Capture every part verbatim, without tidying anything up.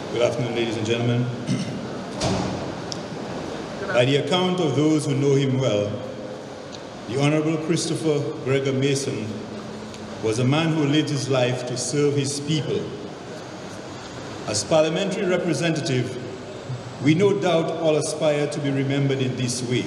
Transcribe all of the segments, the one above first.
Good afternoon, ladies and gentlemen. By the account of those who know him well, the Honorable Christopher Gregor Mason was a man who lived his life to serve his people. As parliamentary representative, we no doubt all aspire to be remembered in this way.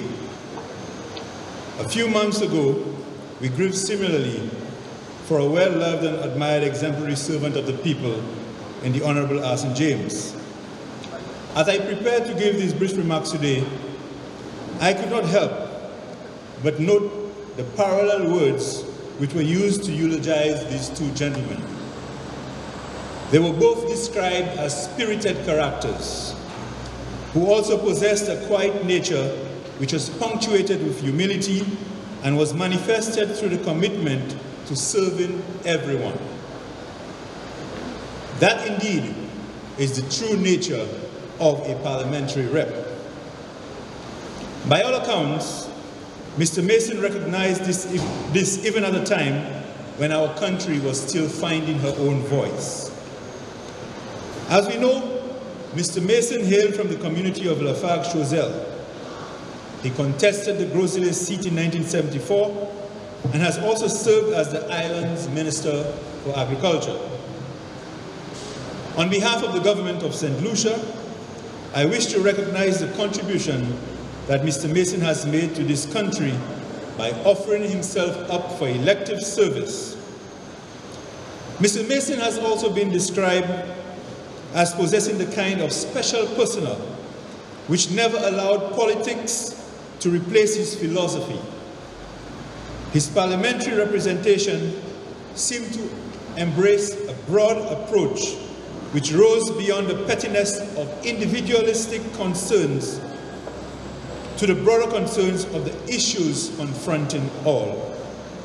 A few months ago, we grieved similarly for a well-loved and admired exemplary servant of the people in the Honorable Arsene James. As I prepared to give these brief remarks today, I could not help but note the parallel words which were used to eulogize these two gentlemen. They were both described as spirited characters, who also possessed a quiet nature which was punctuated with humility and was manifested through the commitment to serving everyone. That indeed is the true nature of a parliamentary rep. By all accounts, Mister Mason recognized this, this even at a time when our country was still finding her own voice. As we know, Mister Mason hailed from the community of Lafargue-Choiseul. He contested the Gros Islet seat in nineteen seventy-four and has also served as the island's Minister for Agriculture. On behalf of the government of Saint Lucia, I wish to recognize the contribution that Mister Mason has made to this country by offering himself up for elective service. Mister Mason has also been described as possessing the kind of special persona which never allowed politics to replace his philosophy. His parliamentary representation seemed to embrace a broad approach which rose beyond the pettiness of individualistic concerns to the broader concerns of the issues confronting all.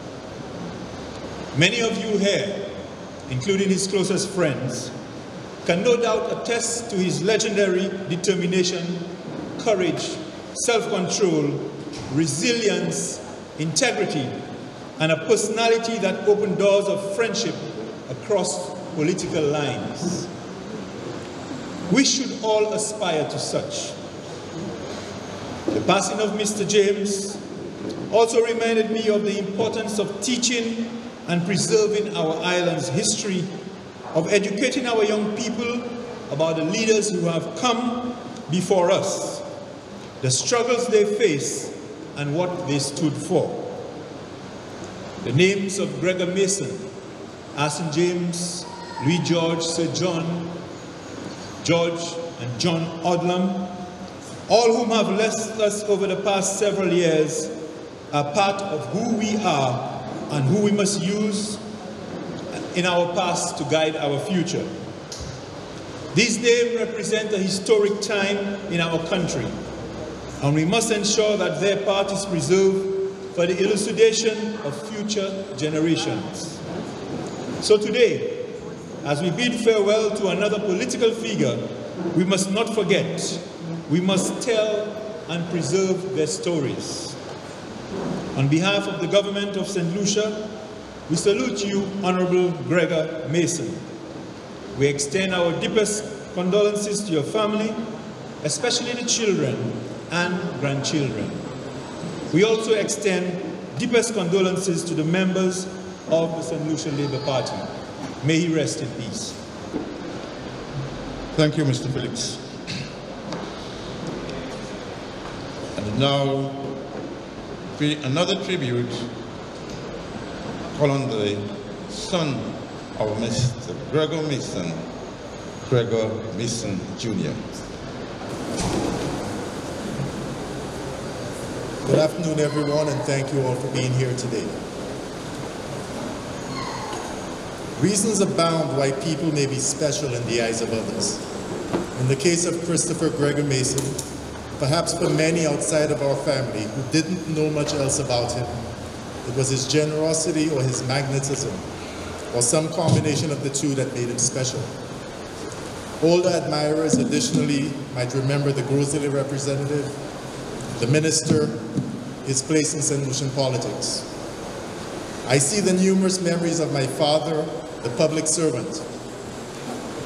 Many of you here, including his closest friends, can no doubt attest to his legendary determination, courage, self-control, resilience, integrity, and a personality that opened doors of friendship across political lines. We should all aspire to such. The passing of Mister James also reminded me of the importance of teaching and preserving our island's history, of educating our young people about the leaders who have come before us, the struggles they face, and what they stood for. The names of Gregor Mason, Arsene James, Louis George, Sir John, George and John Odlum, all whom have left us over the past several years, are part of who we are and who we must use in our past to guide our future. These names represent a historic time in our country, and we must ensure that their part is preserved for the elucidation of future generations. So today, as we bid farewell to another political figure, we must not forget, we must tell and preserve their stories. On behalf of the government of Saint Lucia, we salute you, Honorable Gregor Mason. We extend our deepest condolences to your family, especially the children and grandchildren. We also extend deepest condolences to the members of the Saint Lucia Labour Party. May he rest in peace. Thank you, Mister Phillips. And now, another tribute called on the son of Mister Gregor Mason, Gregor Mason Junior Good afternoon, everyone, and thank you all for being here today. Reasons abound why people may be special in the eyes of others. In the case of Christopher Gregor Mason, perhaps for many outside of our family who didn't know much else about him, it was his generosity or his magnetism, or some combination of the two that made him special. Older admirers additionally might remember the Gros Islet representative, the minister, his place in Saint Lucian politics. I see the numerous memories of my father, the public servant,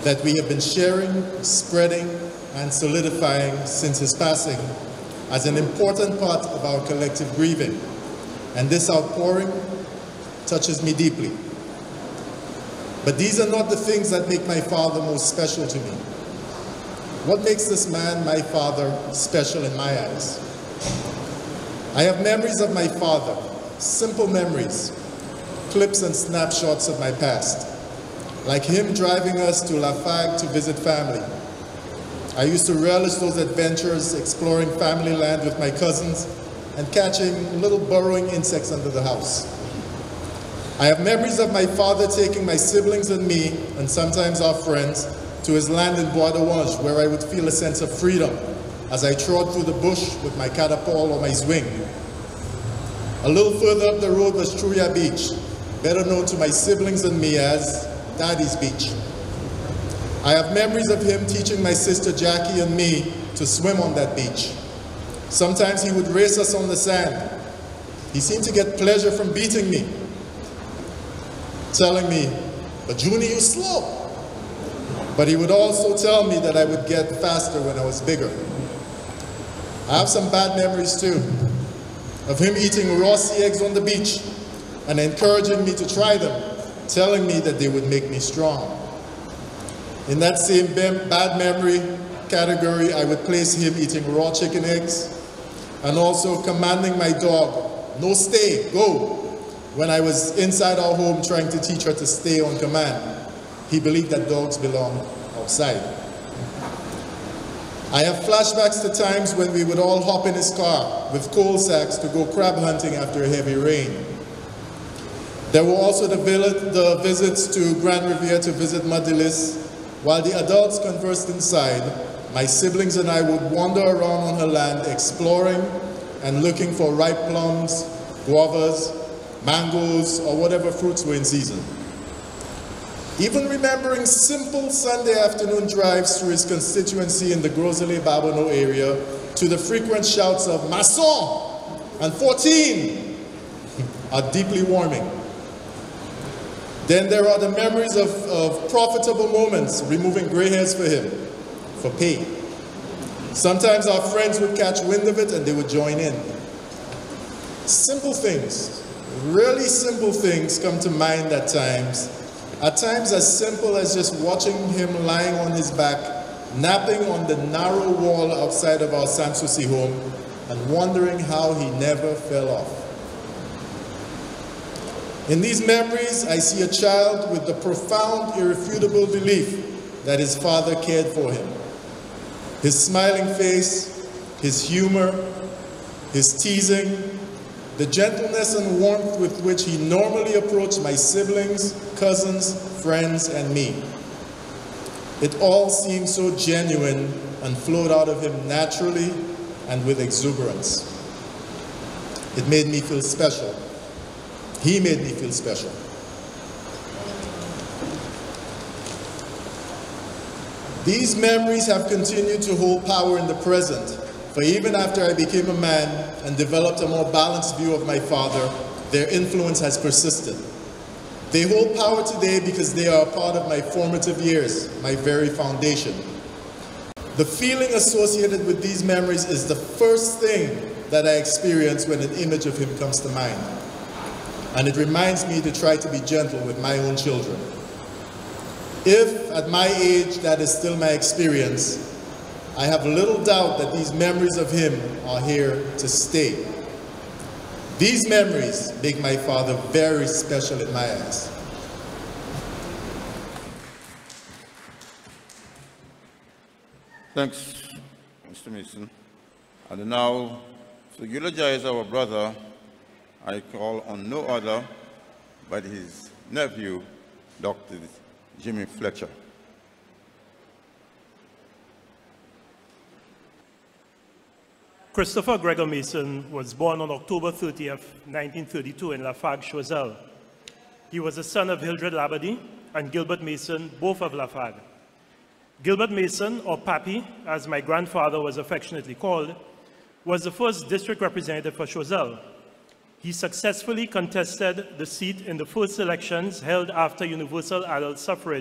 that we have been sharing, spreading, and solidifying since his passing as an important part of our collective grieving. And this outpouring touches me deeply. But these are not the things that make my father most special to me. What makes this man, my father, special in my eyes? I have memories of my father, simple memories, clips and snapshots of my past, like him driving us to Lafargue to visit family. I used to relish those adventures, exploring family land with my cousins and catching little burrowing insects under the house. I have memories of my father taking my siblings and me, and sometimes our friends, to his land in Bois d'Orange, where I would feel a sense of freedom as I trod through the bush with my catapult or my swing. A little further up the road was Truya Beach, better known to my siblings and me as Daddy's Beach. I have memories of him teaching my sister Jackie and me to swim on that beach. Sometimes he would race us on the sand. He seemed to get pleasure from beating me, telling me, "But Junie, you slow." But he would also tell me that I would get faster when I was bigger. I have some bad memories too, of him eating raw sea eggs on the beach and encouraging me to try them, telling me that they would make me strong. In that same bad memory category, I would place him eating raw chicken eggs and also commanding my dog, "No, stay, go," when I was inside our home trying to teach her to stay on command. He believed that dogs belong outside. I have flashbacks to times when we would all hop in his car with coal sacks to go crab hunting after a heavy rain. There were also the, the visits to Grand Riviere to visit Madilis. While the adults conversed inside, my siblings and I would wander around on her land exploring and looking for ripe plums, guavas, mangoes, or whatever fruits were in season. Even remembering simple Sunday afternoon drives through his constituency in the Gros-Islet-Babonneau area to the frequent shouts of "Masson" and "fourteen" are deeply warming. Then there are the memories of, of profitable moments, removing gray hairs for him, for pay. Sometimes our friends would catch wind of it and they would join in. Simple things, really simple things come to mind at times. At times as simple as just watching him lying on his back, napping on the narrow wall outside of our Sans Souci home and wondering how he never fell off. In these memories, I see a child with the profound, irrefutable belief that his father cared for him. His smiling face, his humor, his teasing, the gentleness and warmth with which he normally approached my siblings, cousins, friends, and me. It all seemed so genuine and flowed out of him naturally and with exuberance. It made me feel special. He made me feel special. These memories have continued to hold power in the present, for even after I became a man and developed a more balanced view of my father, their influence has persisted. They hold power today because they are a part of my formative years, my very foundation. The feeling associated with these memories is the first thing that I experience when an image of him comes to mind. And it reminds me to try to be gentle with my own children. If, at my age, that is still my experience, I have little doubt that these memories of him are here to stay. These memories make my father very special in my eyes. Thanks, Mister Mason. And now, to eulogize our brother, I call on no other but his nephew, Doctor Jimmy Fletcher. Christopher Gregor Mason was born on October thirtieth, nineteen thirty-two in Lafargue, Choiseul. He was the son of Hildred Labadie and Gilbert Mason, both of Lafargue. Gilbert Mason, or Pappy, as my grandfather was affectionately called, was the first district representative for Choiseul. He successfully contested the seat in the first elections held after universal adult suffrage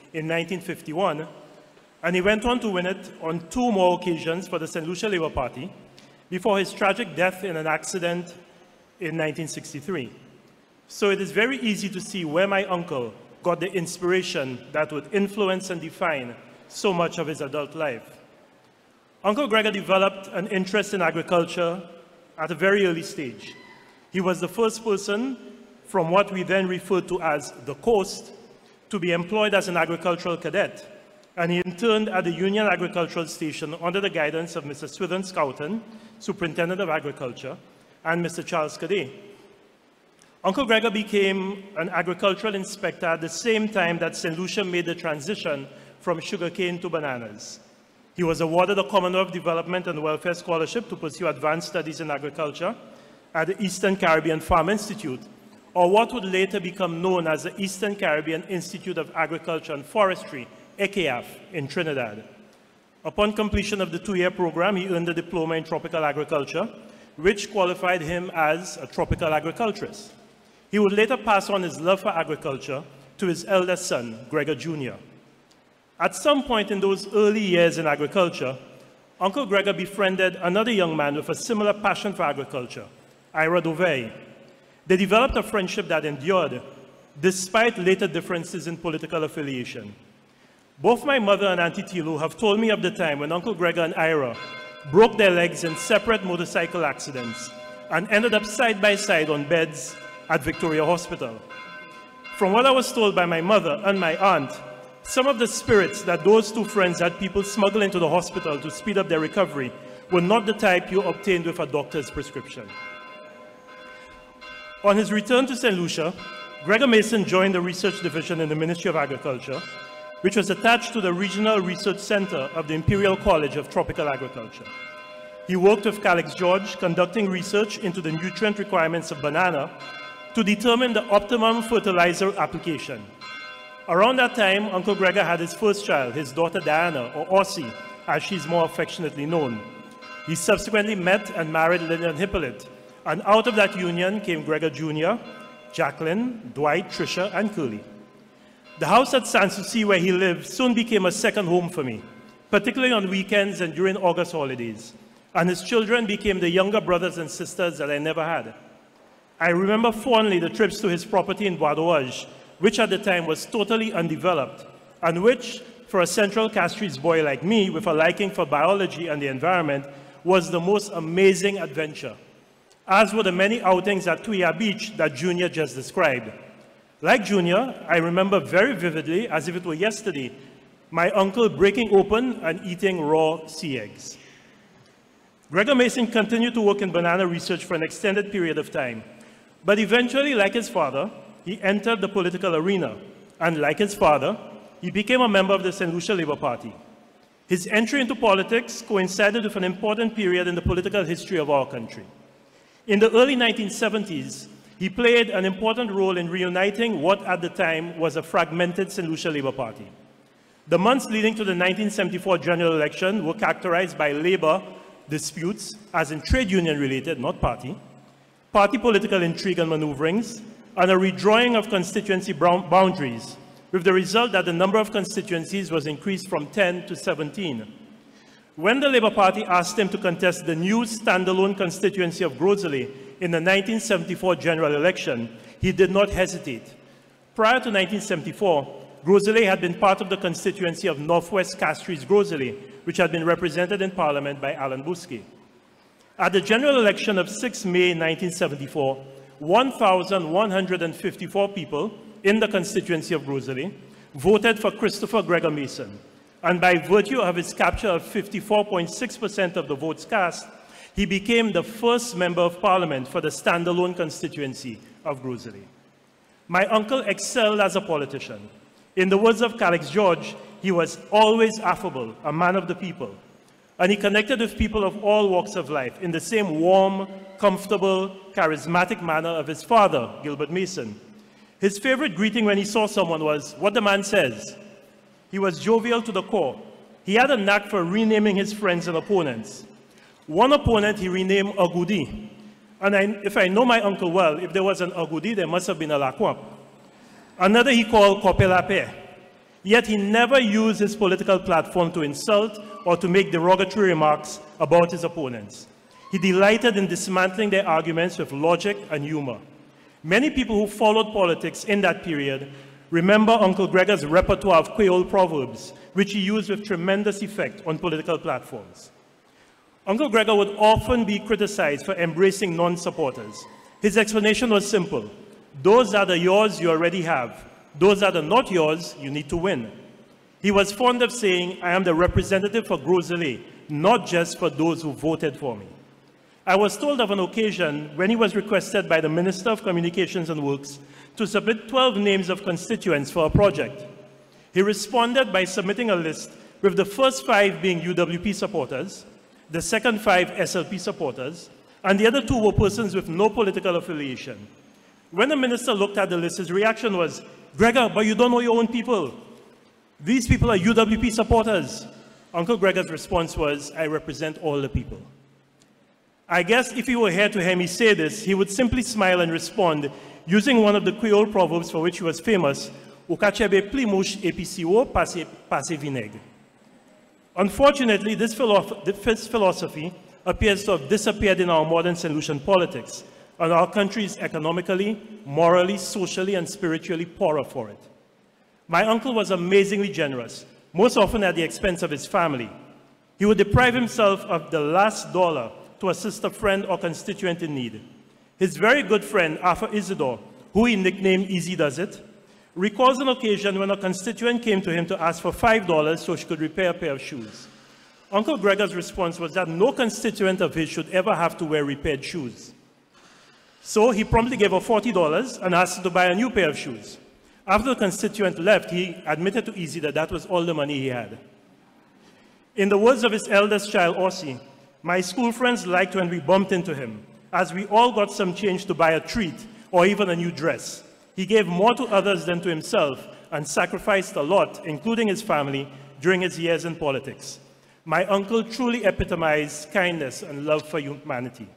in nineteen fifty-one, and he went on to win it on two more occasions for the Saint Lucia Labour Party before his tragic death in an accident in nineteen sixty-three. So it is very easy to see where my uncle got the inspiration that would influence and define so much of his adult life. Uncle Gregor developed an interest in agriculture at a very early stage. He was the first person from what we then referred to as the coast to be employed as an agricultural cadet, and he interned at the Union Agricultural Station under the guidance of Mister Swithin Scouten, Superintendent of Agriculture, and Mister Charles Cadet. Uncle Gregor became an agricultural inspector at the same time that Saint Lucia made the transition from sugarcane to bananas. He was awarded a Commonwealth Development and Welfare Scholarship to pursue advanced studies in agriculture at the Eastern Caribbean Farm Institute, or what would later become known as the Eastern Caribbean Institute of Agriculture and Forestry, E C A F, in Trinidad. Upon completion of the two-year program, he earned a diploma in tropical agriculture, which qualified him as a tropical agriculturist. He would later pass on his love for agriculture to his eldest son, Gregor Junior At some point in those early years in agriculture, Uncle Gregor befriended another young man with a similar passion for agriculture, Ira Dovey. They developed a friendship that endured, despite later differences in political affiliation. Both my mother and Auntie Tilo have told me of the time when Uncle Gregor and Ira broke their legs in separate motorcycle accidents and ended up side by side on beds at Victoria Hospital. From what I was told by my mother and my aunt, some of the spirits that those two friends had people smuggle into the hospital to speed up their recovery were not the type you obtained with a doctor's prescription. On his return to Saint Lucia, Gregor Mason joined the research division in the Ministry of Agriculture, which was attached to the Regional Research Center of the Imperial College of Tropical Agriculture. He worked with Calix George, conducting research into the nutrient requirements of banana to determine the optimum fertilizer application. Around that time, Uncle Gregor had his first child, his daughter Diana, or Aussie, as she's more affectionately known. He subsequently met and married Lillian Hippolyte, and out of that union came Gregor Junior, Jacqueline, Dwight, Tricia, and Curly. The house at Sanssouci where he lived soon became a second home for me, particularly on weekends and during August holidays, and his children became the younger brothers and sisters that I never had. I remember fondly the trips to his property in Bois d'Orge, which at the time was totally undeveloped, and which, for a Central Castries boy like me with a liking for biology and the environment, was the most amazing adventure, as were the many outings at Tuia Beach that Junior just described. Like Junior, I remember very vividly, as if it were yesterday, my uncle breaking open and eating raw sea eggs. Gregor Mason continued to work in banana research for an extended period of time, but eventually, like his father, he entered the political arena, and like his father, he became a member of the Saint Lucia Labour Party. His entry into politics coincided with an important period in the political history of our country. In the early nineteen seventies, he played an important role in reuniting what at the time was a fragmented Saint Lucia Labour Party. The months leading to the nineteen seventy-four general election were characterized by labor disputes, as in trade union related, not party, party political intrigue and maneuverings, and a redrawing of constituency boundaries, with the result that the number of constituencies was increased from ten to seventeen. When the Labour Party asked him to contest the new standalone constituency of Grosselet in the nineteen seventy-four general election, he did not hesitate. Prior to nineteen seventy-four, Grosselet had been part of the constituency of Northwest Castries Grosselet, which had been represented in Parliament by Alan Bousquet. At the general election of the sixth of May nineteen seventy-four, one thousand one hundred fifty-four people in the constituency of Grosselet voted for Christopher Gregor Mason, and by virtue of his capture of fifty-four point six percent of the votes cast, he became the first member of Parliament for the standalone constituency of Grosselet. My uncle excelled as a politician. In the words of Calix George, he was always affable, a man of the people, and he connected with people of all walks of life in the same warm, comfortable, charismatic manner of his father, Gilbert Mason. His favorite greeting when he saw someone was, "What the man says." He was jovial to the core. He had a knack for renaming his friends and opponents. One opponent he renamed Agudi. And I, if I know my uncle well, if there was an Agudi, there must have been a Lakwap. Another he called Kopelape. Yet he never used his political platform to insult or to make derogatory remarks about his opponents. He delighted in dismantling their arguments with logic and humor. Many people who followed politics in that period remember Uncle Gregor's repertoire of Creole proverbs, which he used with tremendous effect on political platforms. Uncle Gregor would often be criticized for embracing non-supporters. His explanation was simple. Those that are yours, you already have. Those that are not yours, you need to win. He was fond of saying, I am the representative for Gros Islet, not just for those who voted for me. I was told of an occasion when he was requested by the Minister of Communications and Works to submit twelve names of constituents for a project. He responded by submitting a list with the first five being U W P supporters, the second five S L P supporters, and the other two were persons with no political affiliation. When the minister looked at the list, his reaction was, Gregor, but you don't know your own people. These people are U W P supporters. Uncle Gregor's response was, I represent all the people. I guess if he were here to hear me say this, he would simply smile and respond using one of the Creole proverbs for which he was famous, Ukachebe pli mouche epiciwo passe vinaigre. Unfortunately, this, philosoph this philosophy appears to have disappeared in our modern Saint Lucian politics, and our country is economically, morally, socially, and spiritually poorer for it. My uncle was amazingly generous, most often at the expense of his family. He would deprive himself of the last dollar to assist a friend or constituent in need. His very good friend, Arthur Isidore, who he nicknamed Easy Does It, recalls an occasion when a constituent came to him to ask for five dollars so she could repair a pair of shoes. Uncle Gregor's response was that no constituent of his should ever have to wear repaired shoes. So he promptly gave her forty dollars and asked her to buy a new pair of shoes. After the constituent left, he admitted to Easy that that was all the money he had. In the words of his eldest child, Ossie, my school friends liked when we bumped into him, as we all got some change to buy a treat or even a new dress. He gave more to others than to himself and sacrificed a lot, including his family, during his years in politics. My uncle truly epitomized kindness and love for humanity.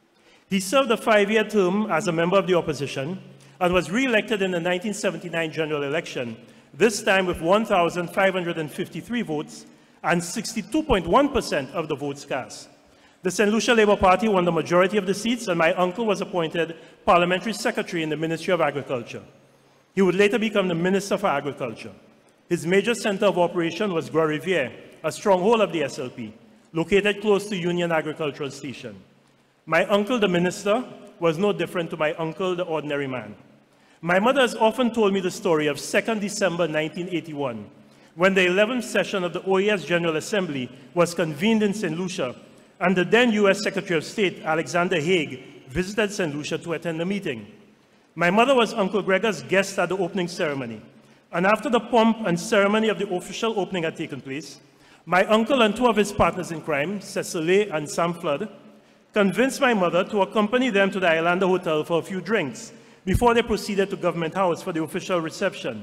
He served a five-year term as a member of the opposition and was re-elected in the nineteen seventy-nine general election, this time with one thousand five hundred fifty-three votes and sixty-two point one percent of the votes cast. The Saint Lucia Labour Party won the majority of the seats, and my uncle was appointed parliamentary secretary in the Ministry of Agriculture. He would later become the Minister for Agriculture. His major center of operation was Gros Riviere, a stronghold of the S L P, located close to Union Agricultural Station. My uncle, the minister, was no different to my uncle, the ordinary man. My mother has often told me the story of second December nineteen eighty-one, when the eleventh session of the O A S General Assembly was convened in Saint Lucia, and the then U S Secretary of State, Alexander Haig, visited Saint Lucia to attend the meeting. My mother was Uncle Gregor's guest at the opening ceremony, and after the pomp and ceremony of the official opening had taken place, my uncle and two of his partners in crime, Cecile and Sam Flood, convinced my mother to accompany them to the Islander Hotel for a few drinks before they proceeded to Government House for the official reception.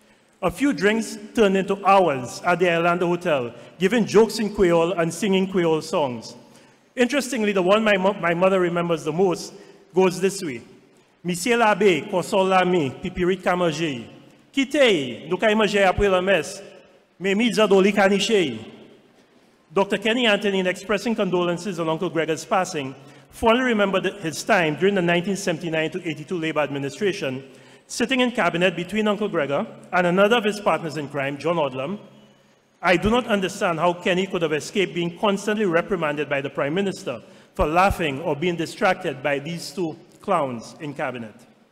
A few drinks turned into hours at the Islander Hotel, giving jokes in Creole and singing Creole songs. Interestingly, the one my, mo my mother remembers the most goes this way. Monsieur l'abbé, console l'ami, pipirit kamaje. Quittez, nous kaimaje après la messe, mais mizadoli kaniche. Doctor Kenny Anthony, in expressing condolences on Uncle Gregor's passing, fondly remembered his time during the nineteen seventy-nine to eighty-two Labour administration, sitting in cabinet between Uncle Gregor and another of his partners in crime, John Odlum. I do not understand how Kenny could have escaped being constantly reprimanded by the Prime Minister for laughing or being distracted by these two clowns in cabinet.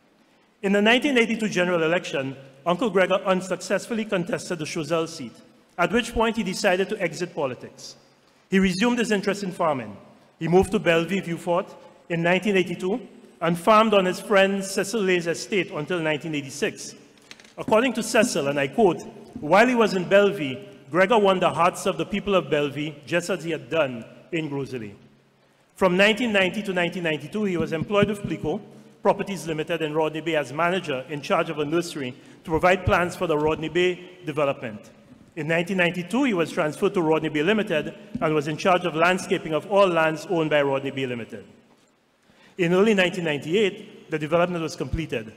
In the nineteen eighty-two general election, Uncle Gregor unsuccessfully contested the Choiseul seat, at which point he decided to exit politics. He resumed his interest in farming. He moved to Bellevue, Vieux Fort in nineteen eighty-two and farmed on his friend Cecil Lay's estate until nineteen eighty-six. According to Cecil, and I quote, while he was in Bellevue, Gregor won the hearts of the people of Bellevue, just as he had done in Gros Islet. From nineteen ninety to nineteen ninety-two, he was employed with Plico Properties Limited in Rodney Bay as manager in charge of a nursery to provide plans for the Rodney Bay development. In nineteen ninety-two, he was transferred to Rodney Bay Limited and was in charge of landscaping of all lands owned by Rodney Bay Limited. In early nineteen ninety-eight, the development was completed.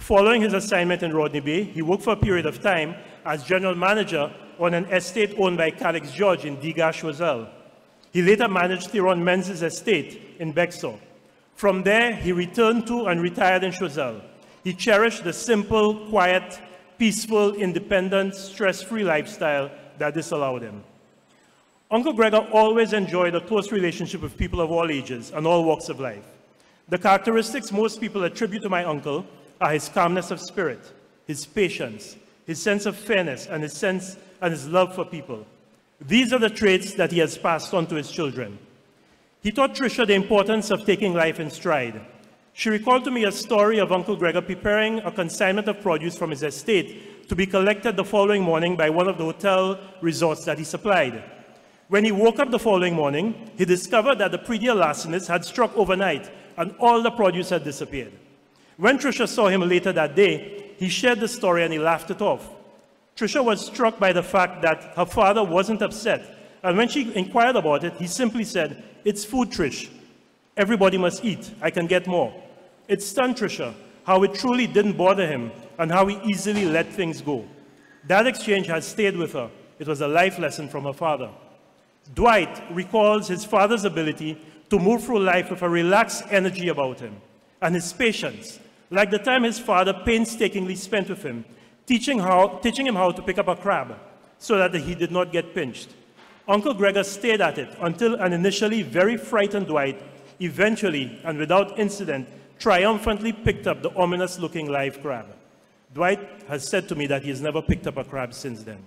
Following his assignment in Rodney Bay, he worked for a period of time as general manager on an estate owned by Calix George in Diga-Choiseul. He later managed Theron Menz's estate in Bexar. From there, he returned to and retired in Choiseul. He cherished the simple, quiet, peaceful, independent, stress-free lifestyle that this allowed him. Uncle Gregor always enjoyed a close relationship with people of all ages and all walks of life. The characteristics most people attribute to my uncle are his calmness of spirit, his patience, his sense of fairness, and his sense and his love for people. These are the traits that he has passed on to his children. He taught Tricia the importance of taking life in stride. She recalled to me a story of Uncle Gregor preparing a consignment of produce from his estate to be collected the following morning by one of the hotel resorts that he supplied. When he woke up the following morning, he discovered that the previous larcenies had struck overnight and all the produce had disappeared. When Tricia saw him later that day, he shared the story and he laughed it off. Tricia was struck by the fact that her father wasn't upset, and when she inquired about it, he simply said, "It's food, Trish. Everybody must eat. I can get more." It stunned Tricia how it truly didn't bother him and how he easily let things go. That exchange has stayed with her. It was a life lesson from her father. Dwight recalls his father's ability to move through life with a relaxed energy about him, and his patience, like the time his father painstakingly spent with him, teaching, how, teaching him how to pick up a crab so that he did not get pinched. Uncle Gregor stayed at it until an initially very frightened Dwight eventually, and without incident, triumphantly picked up the ominous-looking live crab. Dwight has said to me that he has never picked up a crab since then.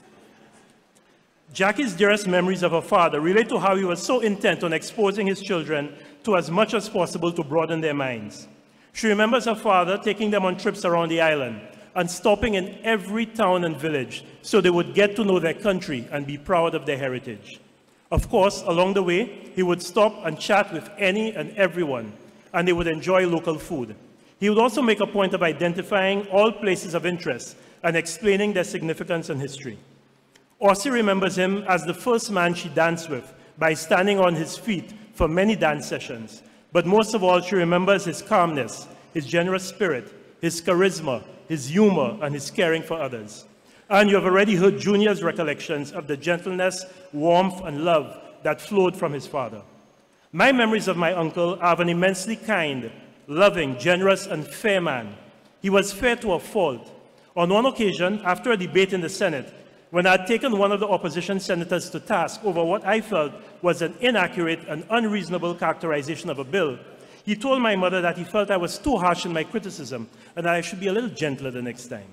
Jackie's dearest memories of her father relate to how he was so intent on exposing his children to as much as possible to broaden their minds. She remembers her father taking them on trips around the island and stopping in every town and village so they would get to know their country and be proud of their heritage. Of course, along the way, he would stop and chat with any and everyone, and they would enjoy local food. He would also make a point of identifying all places of interest and explaining their significance and history. Ossie remembers him as the first man she danced with by standing on his feet for many dance sessions. But most of all, she remembers his calmness, his generous spirit, his charisma, his humor, and his caring for others. And you have already heard Junior's recollections of the gentleness, warmth, and love that flowed from his father. My memories of my uncle are of an immensely kind, loving, generous, and fair man. He was fair to a fault. On one occasion, after a debate in the Senate, when I had taken one of the opposition senators to task over what I felt was an inaccurate and unreasonable characterization of a bill, he told my mother that he felt I was too harsh in my criticism and that I should be a little gentler the next time.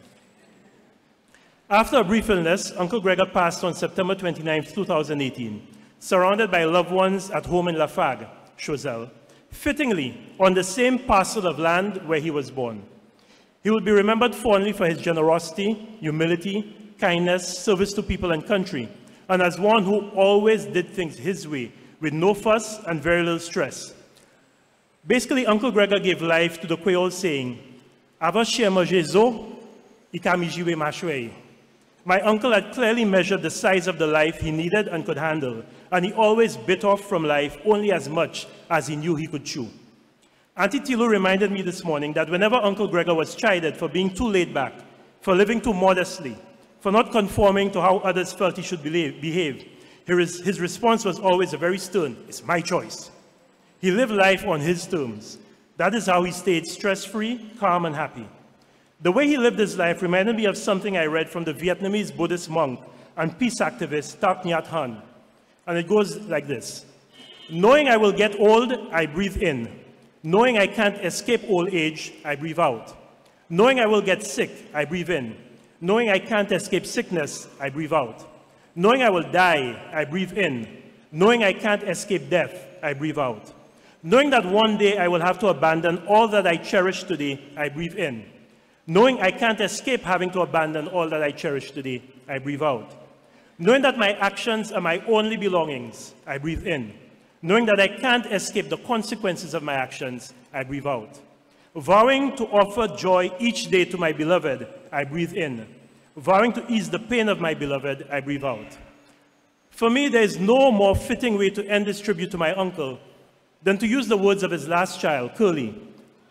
After a brief illness, Uncle Gregor passed on September twenty-ninth, two thousand eighteen, surrounded by loved ones at home in Lafargue, Choiseul, fittingly on the same parcel of land where he was born. He will be remembered fondly for his generosity, humility, kindness, service to people and country, and as one who always did things his way, with no fuss and very little stress. Basically, Uncle Gregor gave life to the Creole saying, "Ava shema jezo, ikamijiwe mashwei." My uncle had clearly measured the size of the life he needed and could handle, and he always bit off from life only as much as he knew he could chew. Auntie Tilo reminded me this morning that whenever Uncle Gregor was chided for being too laid back, for living too modestly, for not conforming to how others felt he should behave, his response was always a very stern, "It's my choice." He lived life on his terms. That is how he stayed stress-free, calm, and happy. The way he lived his life reminded me of something I read from the Vietnamese Buddhist monk and peace activist Thich Nhat Hanh. And it goes like this: "Knowing I will get old, I breathe in. Knowing I can't escape old age, I breathe out. Knowing I will get sick, I breathe in. Knowing I can't escape sickness, I breathe out. Knowing I will die, I breathe in. Knowing I can't escape death, I breathe out. Knowing that one day I will have to abandon all that I cherish today, I breathe in. Knowing I can't escape having to abandon all that I cherish today, I breathe out. Knowing that my actions are my only belongings, I breathe in. Knowing that I can't escape the consequences of my actions, I breathe out. Vowing to offer joy each day to my beloved, I breathe in. Vowing to ease the pain of my beloved, I breathe out." For me, there is no more fitting way to end this tribute to my uncle than to use the words of his last child, Curly,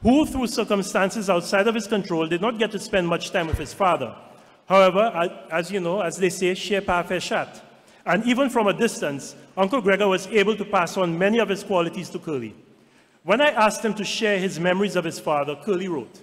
who, through circumstances outside of his control, did not get to spend much time with his father. However, as you know, as they say, "Share parfait chat." And even from a distance, Uncle Gregor was able to pass on many of his qualities to Curly. When I asked him to share his memories of his father, Curly wrote,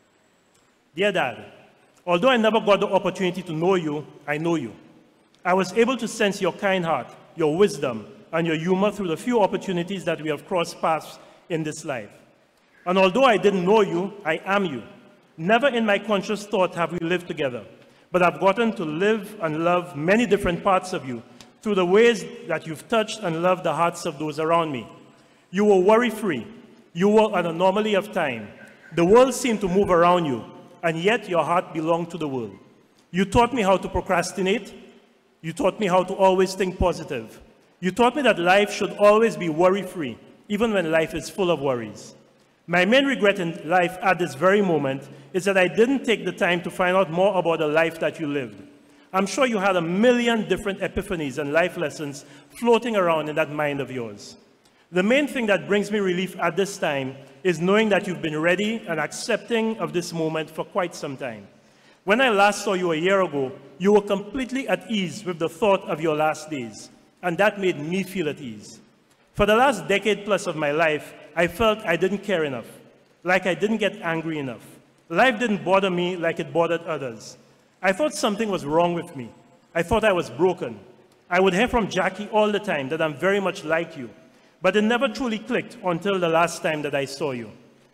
"Dear Dad, although I never got the opportunity to know you, I know you. I was able to sense your kind heart, your wisdom, and your humor through the few opportunities that we have crossed paths in this life. And although I didn't know you, I am you. Never in my conscious thought have we lived together, but I've gotten to live and love many different parts of you through the ways that you've touched and loved the hearts of those around me. You were worry-free. You were an anomaly of time. The world seemed to move around you, and yet your heart belonged to the world. You taught me how to procrastinate. You taught me how to always think positive. You taught me that life should always be worry-free, even when life is full of worries. My main regret in life at this very moment is that I didn't take the time to find out more about the life that you lived. I'm sure you had a million different epiphanies and life lessons floating around in that mind of yours. The main thing that brings me relief at this time is knowing that you've been ready and accepting of this moment for quite some time. When I last saw you a year ago, you were completely at ease with the thought of your last days, and that made me feel at ease. For the last decade plus of my life, I felt I didn't care enough, like I didn't get angry enough. Life didn't bother me like it bothered others. I thought something was wrong with me. I thought I was broken. I would hear from Jackie all the time that I'm very much like you, but it never truly clicked until the last time that I saw you.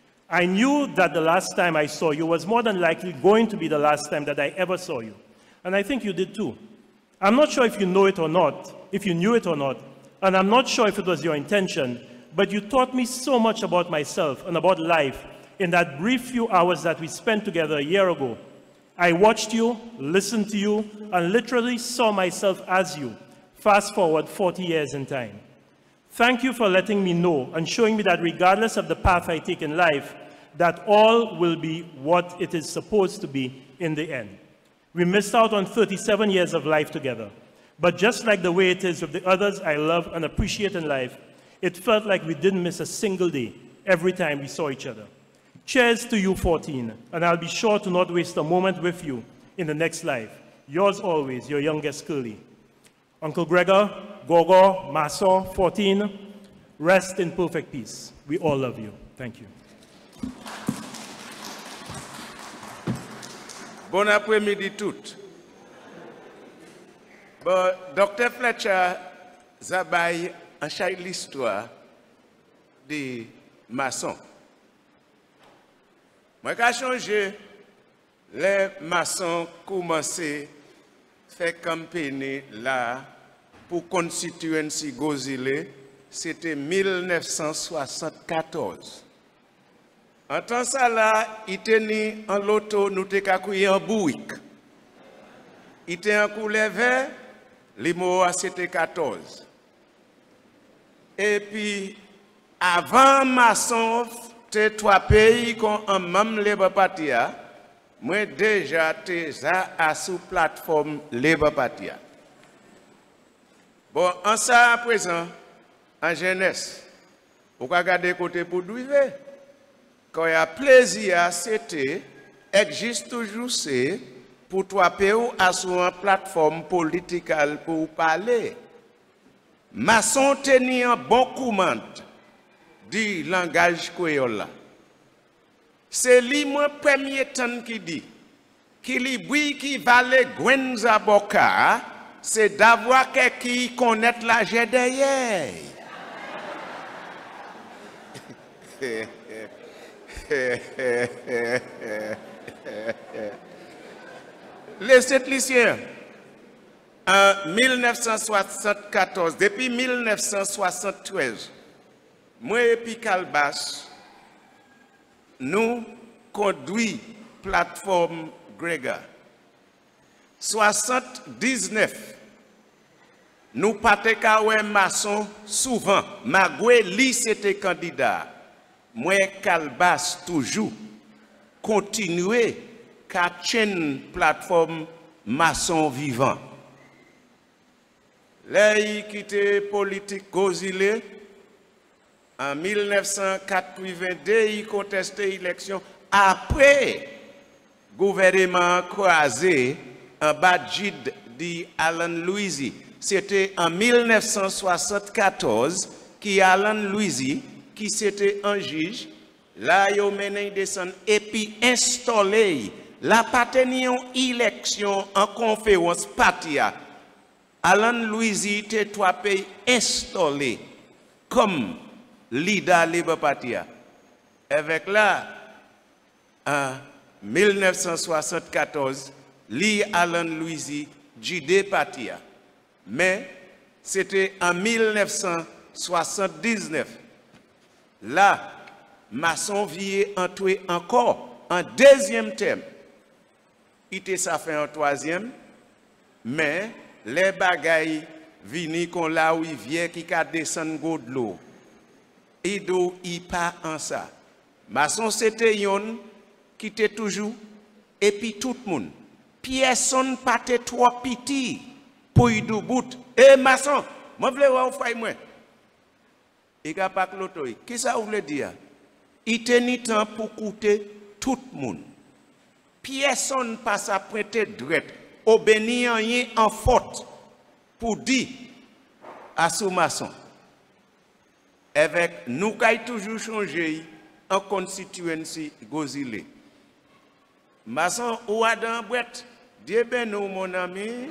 I knew that the last time I saw you was more than likely going to be the last time that I ever saw you, and I think you did too. I'm not sure if you know it or not, if you knew it or not, and I'm not sure if it was your intention, but you taught me so much about myself and about life in that brief few hours that we spent together a year ago. I watched you, listened to you, and literally saw myself as you, fast forward forty years in time. Thank you for letting me know and showing me that regardless of the path I take in life, that all will be what it is supposed to be in the end. We missed out on thirty-seven years of life together, but just like the way it is with the others I love and appreciate in life, it felt like we didn't miss a single day every time we saw each other. Cheers to you, fourteen, and I'll be sure to not waste a moment with you in the next life. Yours always, your youngest Curly. Uncle Gregor, Gogo, Maso, fourteen, rest in perfect peace. We all love you. Thank you. Bon après-midi tout. Bon, Docteur Fletcher Zabay a changé l'histoire des maçons. Moi, j'ai changé, les maçons commencé à faire campagne là pour constituency Gozile, c'était mille neuf cent soixante-quatorze. En temps ça là, il était en loto, nous t'es en Bouic. Il était en couleur vert, les mots c'était quatorze. Et puis, avant maçon, t'es trois pays qu'on en même Labour Party, moi déjà t'es à sous plateforme Labour Party. Bon, en ça à présent, en jeunesse, vous pouvez regarder côté pour douiller. Quand il y a plaisir, c'était, existe toujours, c'est pour trois pays à sur une plateforme politique pour parler. Maçon tenir un bon commande du langage créole. C'est lui mon premier temps qui dit qu'il libri qui valait Gwenza Boka, c'est d'avoir quelqu'un qui connaît la G derrière. Les techniciens, en mille neuf cent soixante-quatorze, depuis mille neuf cent soixante-treize, moi et puis Calbas, nous conduisons plateforme Gregor. soixante-dix-neuf, nous partons à maçon souvent. Magoué, lui, c'était candidat. Moi, Calbas, toujours, continuer qu'à une plateforme maçon vivant. Là, il quitté politique Gozile, En mille neuf cent quatre-vingt-deux, il contestait l'élection après le gouvernement croisé en bas de Alan Louisi. C'était en mille neuf cent soixante-quatorze qui Alan Louisi, qui c'était un juge, là il a mené descend et puis installé la patenion élection en conférence partia. Alan Louisi était trois pays installé comme leader Labour Party. Avec là, en mille neuf cent soixante-quatorze, li Alan Louisi J.D. Party. Mais c'était en mille neuf cent soixante-dix-neuf. Là, Masson Vier entré encore en deuxième thème. Il était ça fait un troisième, mais les bagailles vini qu'on là où il vient qui a descendu de l'eau. Et d'où il pas en ça. Masson c'était yon qui était toujours et puis tout le monde. Personne pas trop petit pour y do bout. Eh Masson, moi vle voir fay moi. Il a pas l'auto. Qu'est-ce que ça veut dire? Il tenait temps pour coûter tout le monde. Personne pas sa prêter droit. Au béni en faute pour dire à ce maçon. Avec nous qui avons toujours changé en constituency Gozile. Maçon ou Adam Bouet, Dieu ben nous mon ami.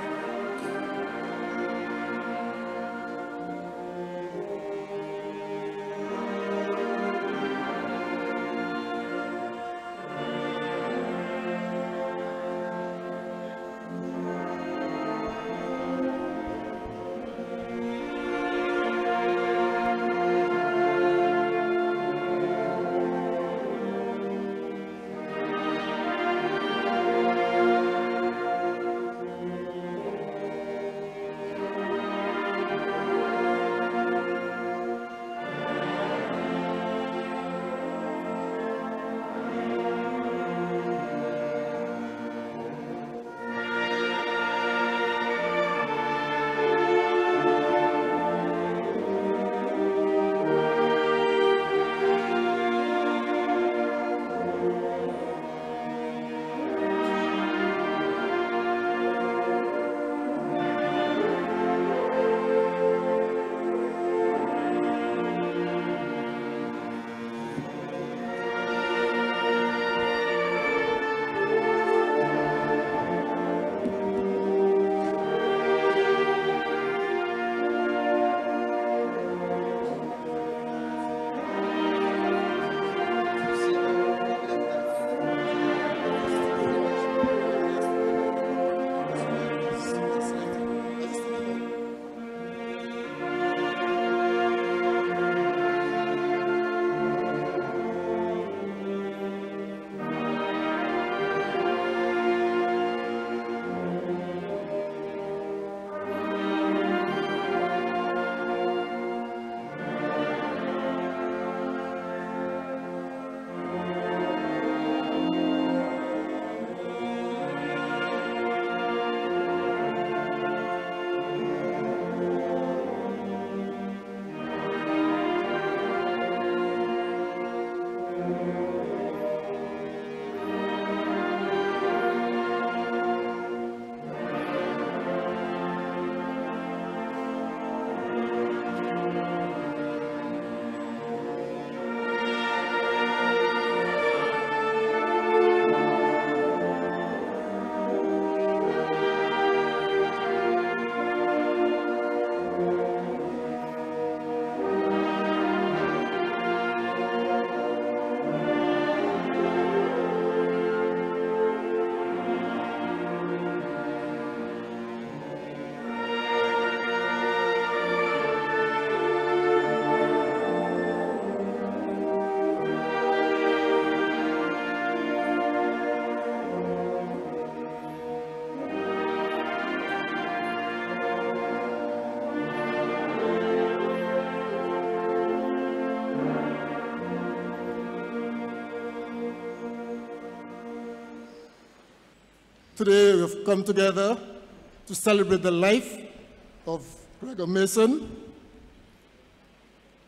Today we've come together to celebrate the life of Gregor Mason.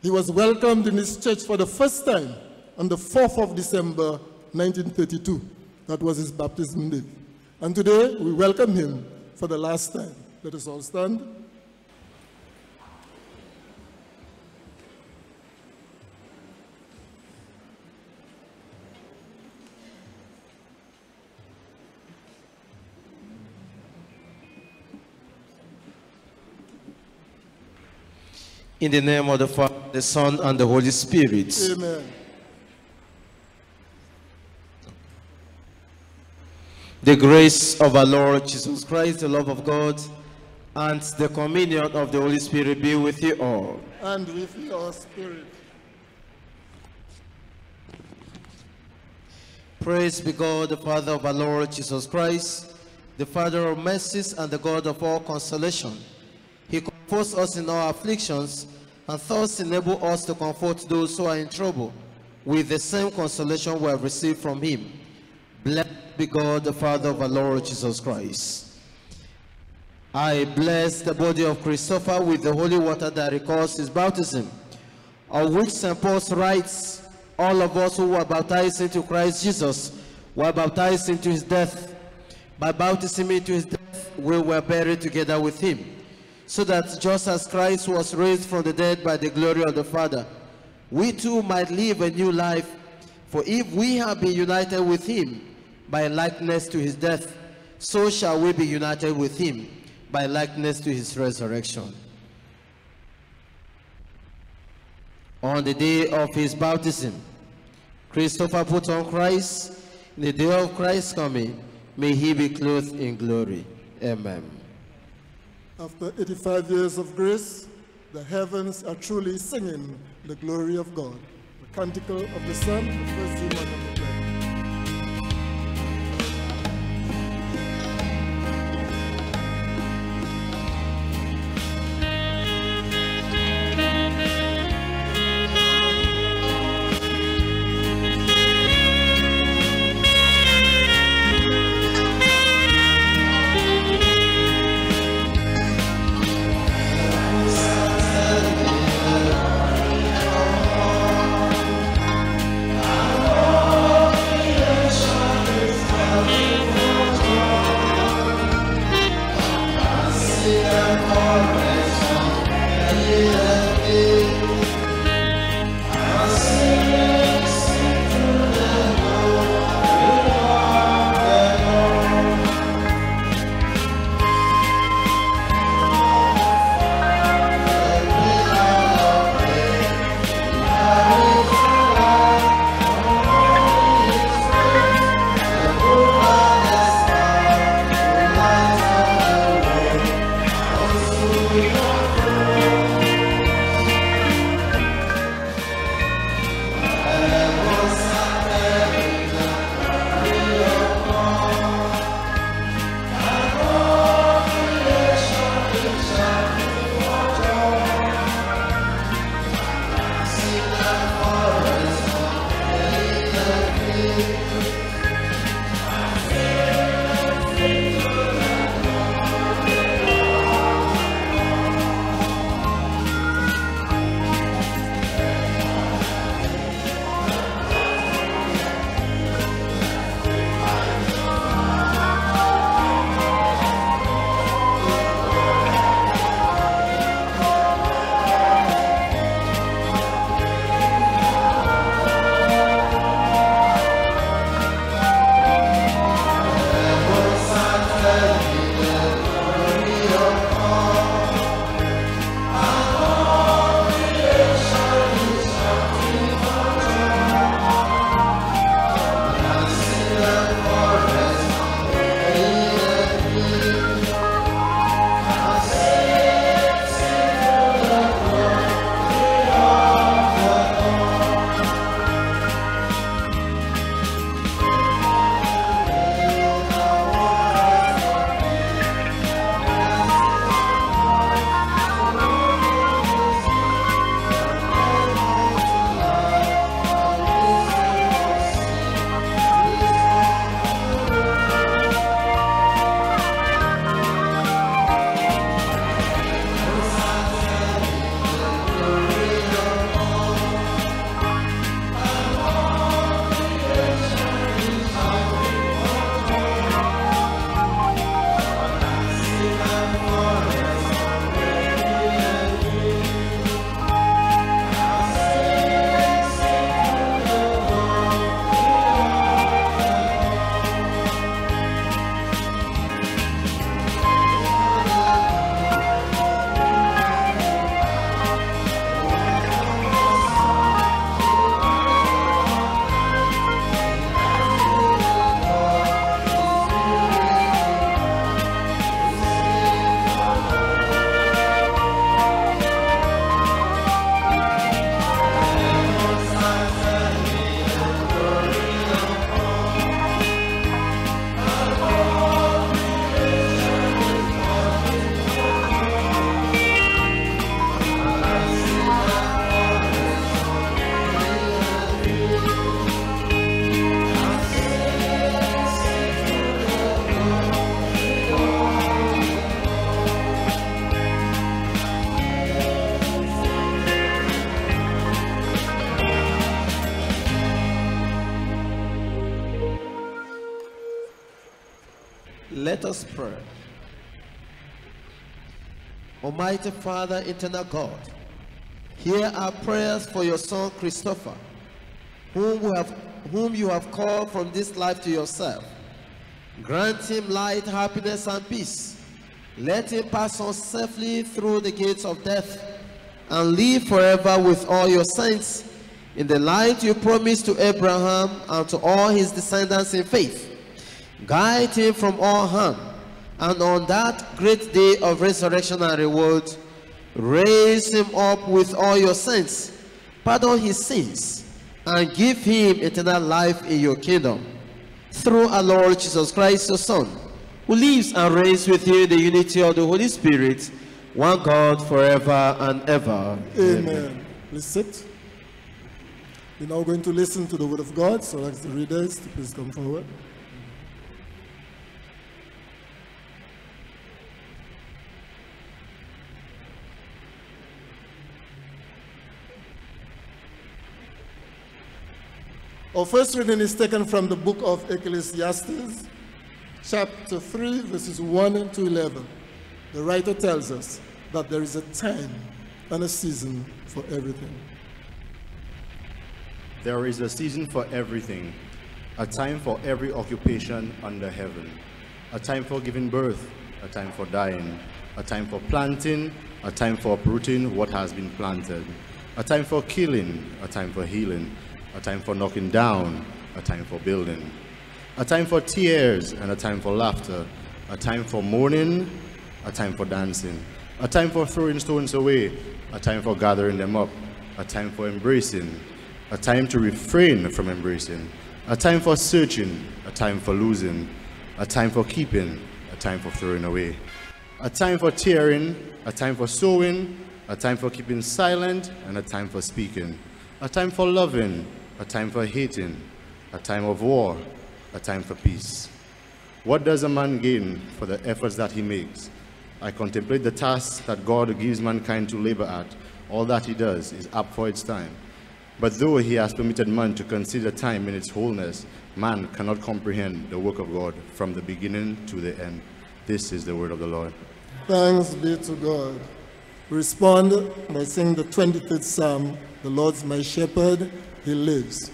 He was welcomed in his church for the first time on the fourth of December, nineteen thirty-two. That was his baptism day. And today, we welcome him for the last time. Let us all stand. In the name of the Father, the Son, and the Holy Spirit. Amen. The grace of our Lord Jesus Christ, the love of God, and the communion of the Holy Spirit be with you all. And with your spirit. Praise be God, the Father of our Lord Jesus Christ, the Father of mercies and the God of all consolation. He comforts us in our afflictions, and thus enables us to comfort those who are in trouble with the same consolation we have received from him. Blessed be God, the Father of our Lord Jesus Christ. I bless the body of Christopher with the holy water that records his baptism, of which Saint Paul writes, all of us who were baptized into Christ Jesus were baptized into his death. By baptism into his death, we were buried together with him, so that just as Christ was raised from the dead by the glory of the Father, we too might live a new life. For if we have been united with him by likeness to his death, so shall we be united with him by likeness to his resurrection. On the day of his baptism, Christopher put on Christ. In the day of Christ's coming, may he be clothed in glory. Amen. After eighty-five years of grace, the heavens are truly singing the glory of God. The canticle of the Son, the first demon of the devil. Oh Let us pray. Almighty Father, eternal God, hear our prayers for your son Christopher, whom, we have, whom you have called from this life to yourself. Grant him light, happiness, and peace. Let him pass on safely through the gates of death and live forever with all your saints in the light you promised to Abraham and to all his descendants in faith. Guide him from all harm, and on that great day of resurrection and reward, raise him up with all your saints, pardon his sins, and give him eternal life in your kingdom. Through our Lord Jesus Christ, your Son, who lives and reigns with you in the unity of the Holy Spirit, one God, forever and ever. Amen. Amen. Please sit. We're now going to listen to the word of God, so I'd like the readers to please come forward. Our first reading is taken from the book of Ecclesiastes, chapter three, verses one to eleven. The writer tells us that there is a time and a season for everything. There is a season for everything, a time for every occupation under heaven, a time for giving birth, a time for dying, a time for planting, a time for uprooting what has been planted, a time for killing, a time for healing, a time for knocking down, a time for building, a time for tears and a time for laughter, a time for mourning, a time for dancing, a time for throwing stones away, a time for gathering them up, a time for embracing, a time to refrain from embracing, a time for searching, a time for losing, a time for keeping, a time for throwing away, a time for tearing, a time for sowing, a time for keeping silent, and a time for speaking, a time for loving, a time for hating, a time of war, a time for peace. What does a man gain for the efforts that he makes? I contemplate the tasks that God gives mankind to labor at. All that he does is up for its time. But though he has permitted man to consider time in its wholeness, man cannot comprehend the work of God from the beginning to the end. This is the word of the Lord. Thanks be to God. We respond by singing the twenty-third Psalm, "The Lord's my shepherd, he lives."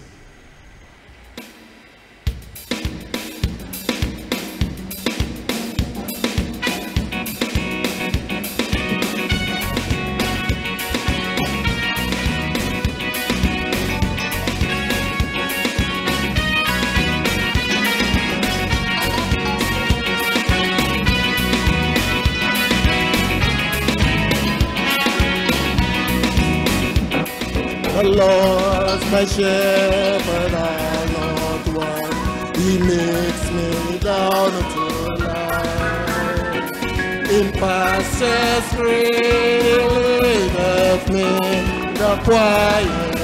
The Lord's my shepherd, I'll not want. He makes me down to lie. In pastures green, he leadeth me the quiet.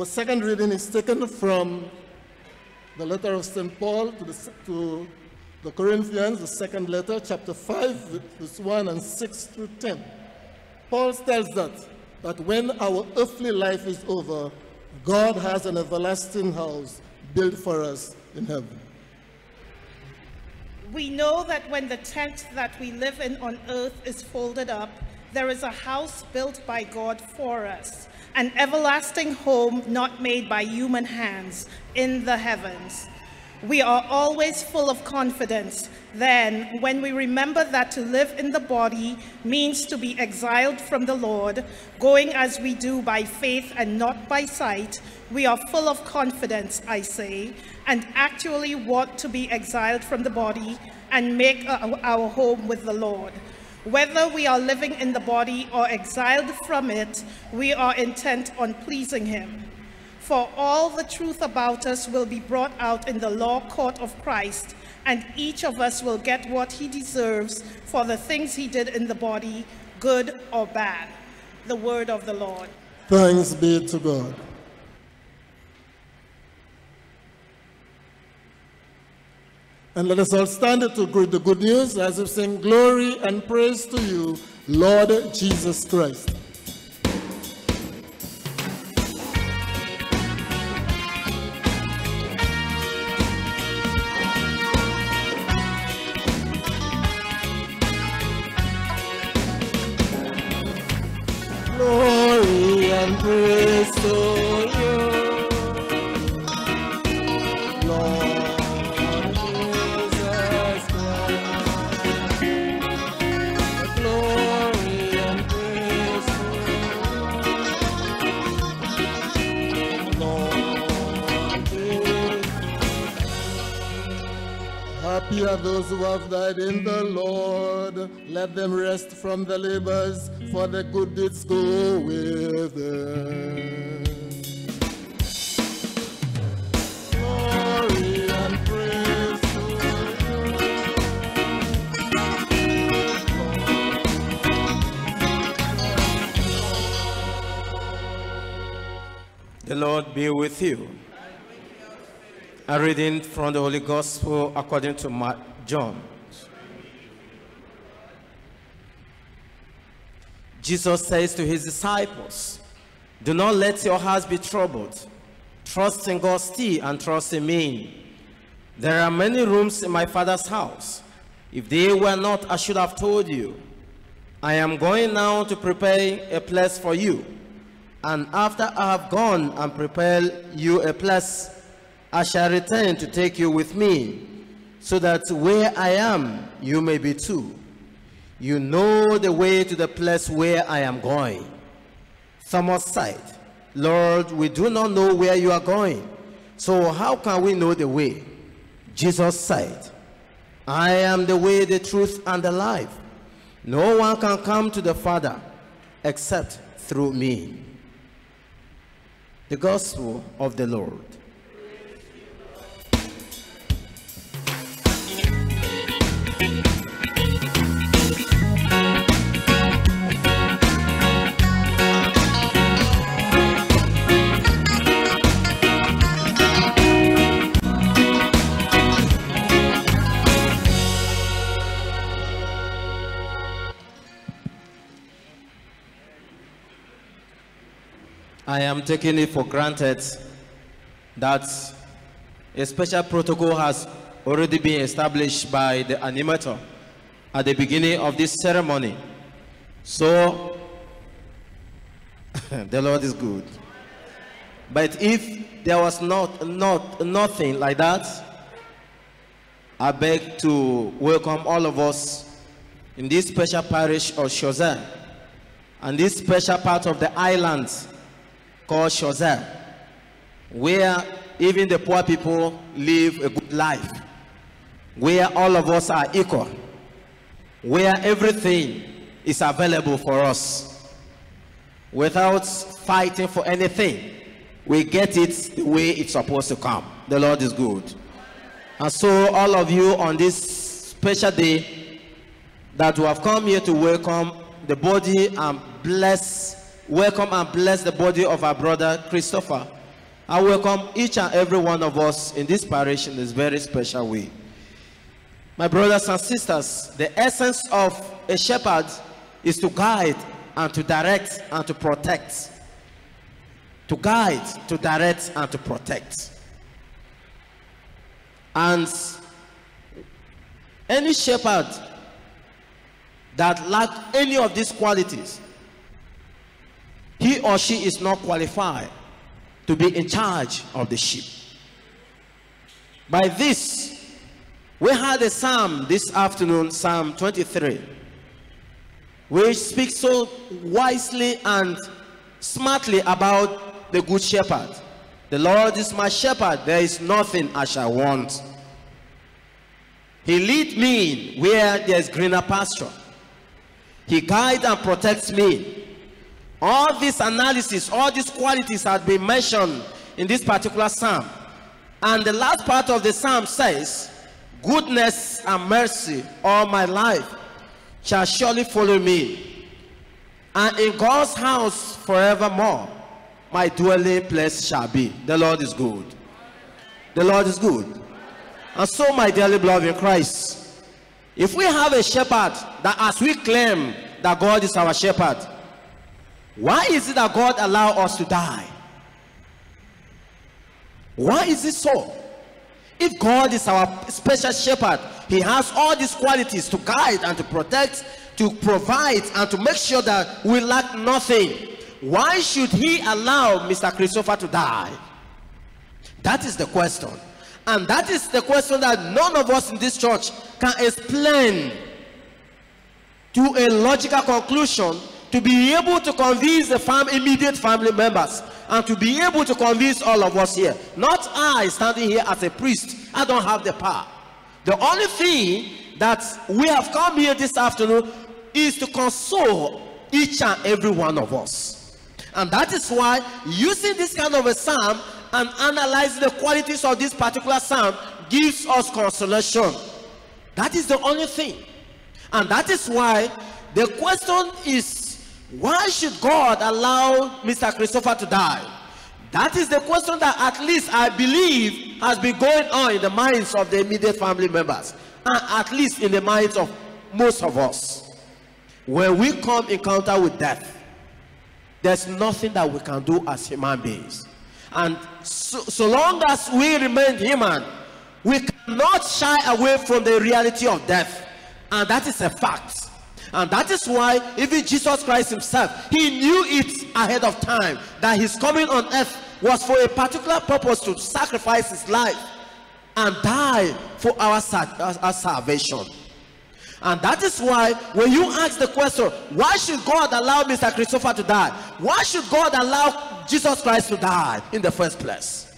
second reading is taken from the letter of Saint Paul to the, to the Corinthians, the second letter, chapter five, verse one and six through ten. Paul tells us that when our earthly life is over, God has an everlasting house built for us in heaven. We know that when the tent that we live in on earth is folded up, there is a house built by God for us, an everlasting home not made by human hands in the heavens. We are always full of confidence then when we remember that to live in the body means to be exiled from the Lord, going as we do by faith and not by sight. We are full of confidence, I say, and actually want to be exiled from the body and make our, our home with the Lord. Whether we are living in the body or exiled from it, we are intent on pleasing him. For all the truth about us will be brought out in the law court of Christ, and each of us will get what he deserves for the things he did in the body, good or bad. The word of the Lord. Thanks be to God. And let us all stand to greet the good news as we sing glory and praise to you, Lord Jesus Christ. Glory and praise to you, Lord Jesus Christ. Glory and praise to you, Lord Jesus. Happy are those who have died in the Lord. Let them rest from their labors, for the good deeds go with them. Glory and praise to you. The Lord be with you. A reading from the Holy Gospel according to Mark, John. Jesus says to his disciples, do not let your hearts be troubled. Trust in God still and trust in me. There are many rooms in my Father's house. If they were not, I should have told you. I am going now to prepare a place for you. And after I have gone and prepared you a place, I shall return to take you with me, so that where I am, you may be too. You know the way to the place where I am going. Thomas said, Lord, we do not know where you are going, so how can we know the way? Jesus said, I am the way, the truth, and the life. No one can come to the Father except through me. The Gospel of the Lord. I am taking it for granted that a special protocol has already been established by the animator at the beginning of this ceremony. So, the Lord is good. But if there was not, not nothing like that, I beg to welcome all of us in this special parish of Choiseul and this special part of the island called Choiseul, where even the poor people live a good life, where all of us are equal, where everything is available for us. Without fighting for anything, we get it the way it's supposed to come. The Lord is good. And so all of you on this special day that we have come here to welcome the body and bless Welcome and bless the body of our brother Christopher. I welcome each and every one of us in this parish in this very special way. My brothers and sisters, the essence of a shepherd is to guide and to direct and to protect. To guide, to direct, and to protect. And any shepherd that lacks any of these qualities, he or she is not qualified to be in charge of the sheep. By this, we had a psalm this afternoon, Psalm twenty-three, which speaks so wisely and smartly about the good shepherd. The Lord is my shepherd, there is nothing I shall want. He leads me where there is greener pasture. He guides and protects me. All this analysis, all these qualities have been mentioned in this particular psalm. And the last part of the psalm says, goodness and mercy all my life shall surely follow me. And in God's house forevermore, my dwelling place shall be. The Lord is good. The Lord is good. And so, my dearly beloved in Christ, if we have a shepherd that, as we claim that God is our shepherd, why is it that God allows us to die? Why is it so? If God is our special shepherd, he has all these qualities to guide and to protect, to provide and to make sure that we lack nothing. Why should he allow Mister Christopher to die? That is the question. And that is the question that none of us in this church can explain to a logical conclusion, to be able to convince the fam immediate family members, and to be able to convince all of us here. Not I standing here as a priest. I don't have the power. The only thing that we have come here this afternoon is to console each and every one of us. And that is why using this kind of a psalm and analyzing the qualities of this particular psalm gives us consolation. That is the only thing. And that is why the question is, why should God allow Mister Christopher to die? That is the question that at least I believe has been going on in the minds of the immediate family members, and at least in the minds of most of us. When we come in encounter with death, there's nothing that we can do as human beings. And so, so long as we remain human, we cannot shy away from the reality of death. And that is a fact. And that is why even Jesus Christ himself, he knew it ahead of time, that his coming on earth was for a particular purpose, to sacrifice his life and die for our, our salvation. And that is why when you ask the question, why should God allow Mister Christopher to die? Why should God allow Jesus Christ to die in the first place?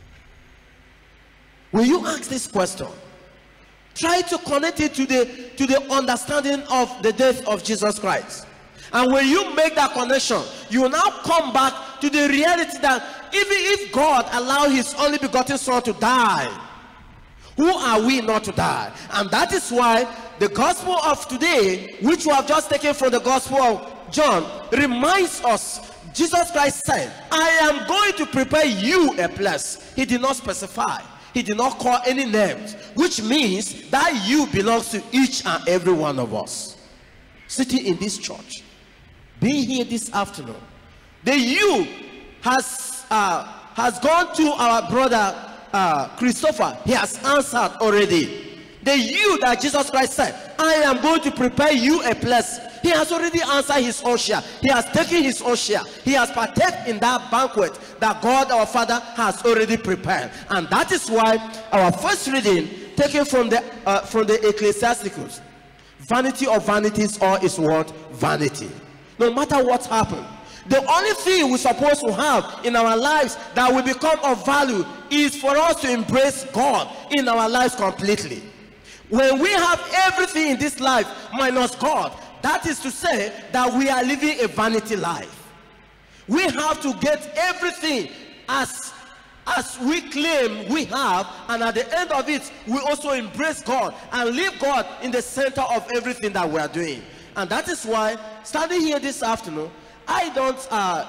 When you ask this question, try to connect it to the to the understanding of the death of Jesus Christ. And when you make that connection, you will now come back to the reality that even if God allowed his only begotten son to die, who are we not to die? And that is why the gospel of today, which we have just taken from the gospel of John, reminds us, Jesus Christ said, I am going to prepare you a place. He did not specify. He did not call any names, which means that you belongs to each and every one of us sitting in this church, being here this afternoon. The you has uh, has gone to our brother uh, Christopher. He has answered already. The you that Jesus Christ said, I am going to prepare you a place. He has already answered his own share. He has taken his own share. He has partaken in that banquet that God our Father has already prepared. And that is why our first reading, taken from the uh, from the Ecclesiasticus, vanity of vanities, all is what? Vanity. No matter what happened, the only thing we're supposed to have in our lives that will become of value is for us to embrace God in our lives completely. When we have everything in this life minus God, that is to say that we are living a vanity life. We have to get everything as as we claim we have, and at the end of it, we also embrace God and leave God in the center of everything that we are doing. And that is why, standing here this afternoon, I don't uh,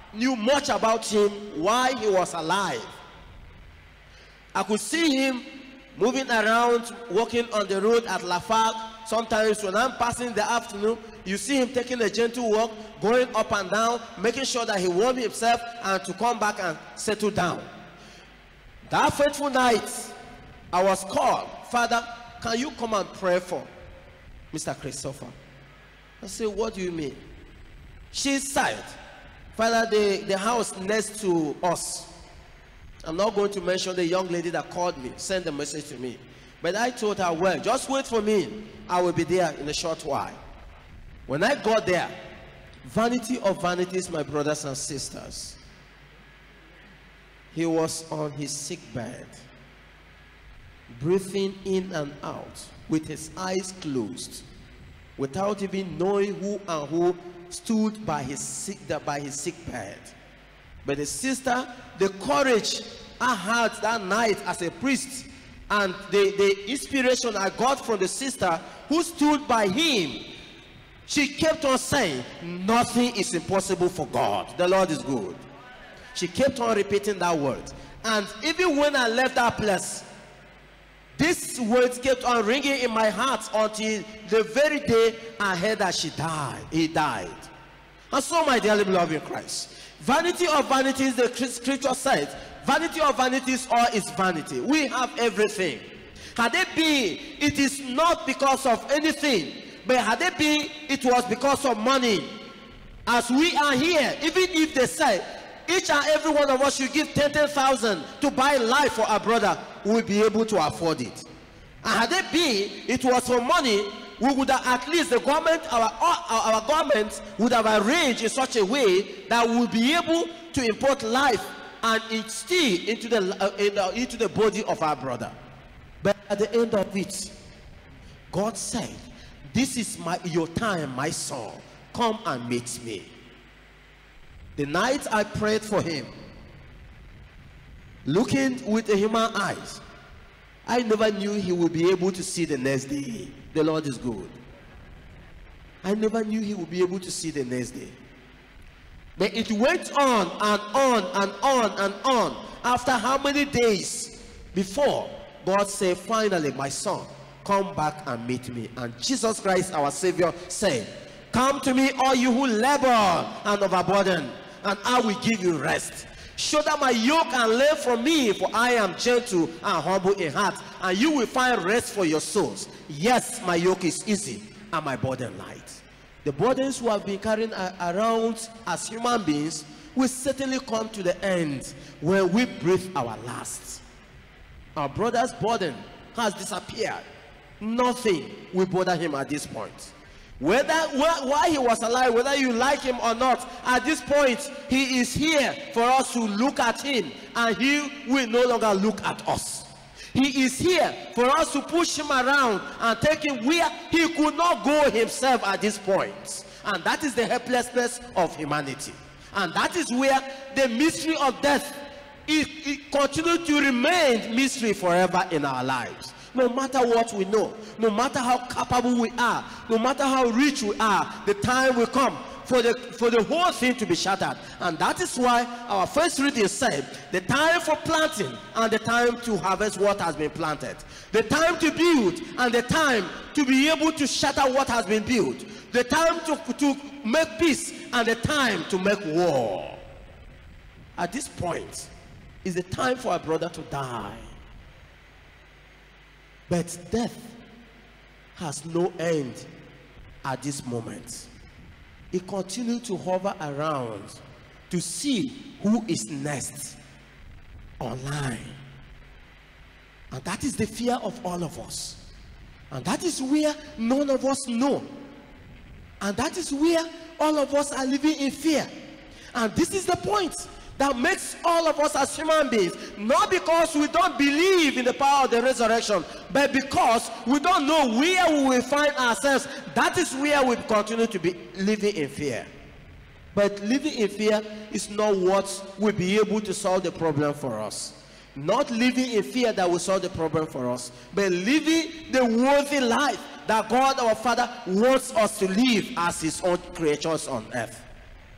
knew much about him while he was alive. I could see him moving around, walking on the road at Lafargue. Sometimes when I'm passing in the afternoon, you see him taking a gentle walk, going up and down, making sure that he warmed himself and to come back and settle down. That fateful night, I was called, Father, can you come and pray for Mister Christopher? I said, what do you mean? She sighed. Father, the, the house next to us, I'm not going to mention the young lady that called me, sent a message to me. But I told her, well, just wait for me. I will be there in a short while. When I got there, vanity of vanities, my brothers and sisters, he was on his sick bed, breathing in and out with his eyes closed, without even knowing who and who stood by his sick, by his sick bed. But the sister, the courage I had that night as a priest, and the, the inspiration I got from the sister who stood by him, she kept on saying, nothing is impossible for God. The Lord is good. She kept on repeating that word. And even when I left that place, these words kept on ringing in my heart until the very day I heard that she died. He died. And so, my dearly beloved in Christ, vanity of vanities, the scripture says, vanity of vanities, all is vanity. We have everything. Had it been, it is not because of anything, but had it been, it was because of money. As we are here, even if they say, each and every one of us should give ten thousand to buy life for our brother, we will be able to afford it. And had it been, it was for money, we would have, at least the government, our, our, our government would have arranged in such a way that we will be able to import life and instill into the, uh, in, uh, into the body of our brother. But at the end of it, God said, this is my, your time, my son. Come and meet me. The night I prayed for him, looking with the human eyes, I never knew he would be able to see the next day. The Lord is good. I never knew he would be able to see the next day. But it went on and on and on and on. After how many days before God said, finally, my son, come back and meet me. And Jesus Christ, our Savior, said, come to me, all you who labor and overburden, and I will give you rest. Shoulder my yoke and learn from me, for I am gentle and humble in heart, and you will find rest for your souls. Yes, my yoke is easy and my burden light. The burdens we have been carrying around as human beings will certainly come to the end when we breathe our last. Our brother's burden has disappeared. Nothing will bother him at this point. Whether while he was alive, whether you like him or not, at this point he is here for us to look at him, and he will no longer look at us. He is here for us to push him around and take him where he could not go himself at this point. And that is the helplessness of humanity. And that is where the mystery of death, it, it continues to remain mystery forever in our lives. No matter what we know, no matter how capable we are, no matter how rich we are, the time will come for the for the whole thing to be shattered. And that is why our first reading said, the time for planting and the time to harvest what has been planted, the time to build and the time to be able to shatter what has been built, the time to, to make peace and the time to make war. At this point is the time for our brother to die. But death has no end at this moment. It continues to hover around to see who is next online. And that is the fear of all of us. And that is where none of us know. And that is where all of us are living in fear. And this is the point that makes all of us as human beings, not because we don't believe in the power of the resurrection, but because we don't know where we will find ourselves. That is where we continue to be living in fear. But living in fear is not what will be able to solve the problem for us. Not living in fear that will solve the problem for us, but living the worthy life that God our Father wants us to live as his own creatures on earth.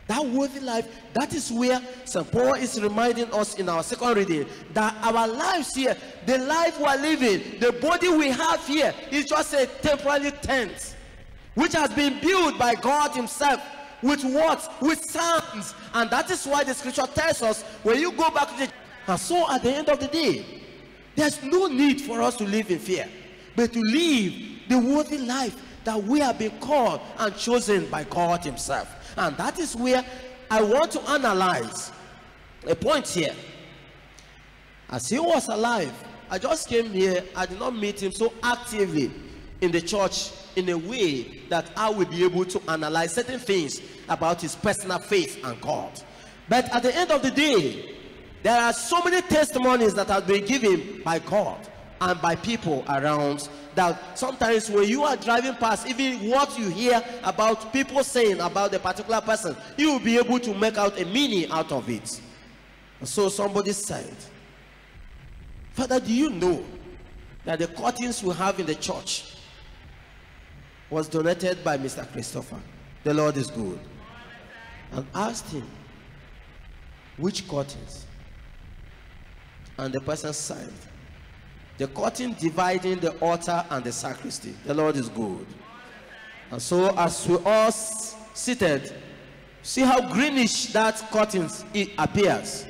That worthy life, that is where Saint Paul is reminding us in our second reading that our lives here, the life we are living, the body we have here is just a temporary tent which has been built by God himself with what? With sands. And that is why the scripture tells us when you go back to the... And so at the end of the day, there's no need for us to live in fear, but to live the worthy life that we have been called and chosen by God himself. And that is where I want to analyze a point here. As he was alive, I just came here, I did not meet him so actively in the church in a way that I will be able to analyze certain things about his personal faith and God. But at the end of the day, there are so many testimonies that have been given by God and by people around, that sometimes when you are driving past, even what you hear about people saying about a particular person, you will be able to make out a meaning out of it. So somebody said, Father, do you know that the curtains we have in the church was donated by Mister Christopher? The Lord is good. And asked him, which curtains? And the person said, the curtain dividing the altar and the sacristy. The Lord is good. And so as we all seated, see how greenish that curtain it appears.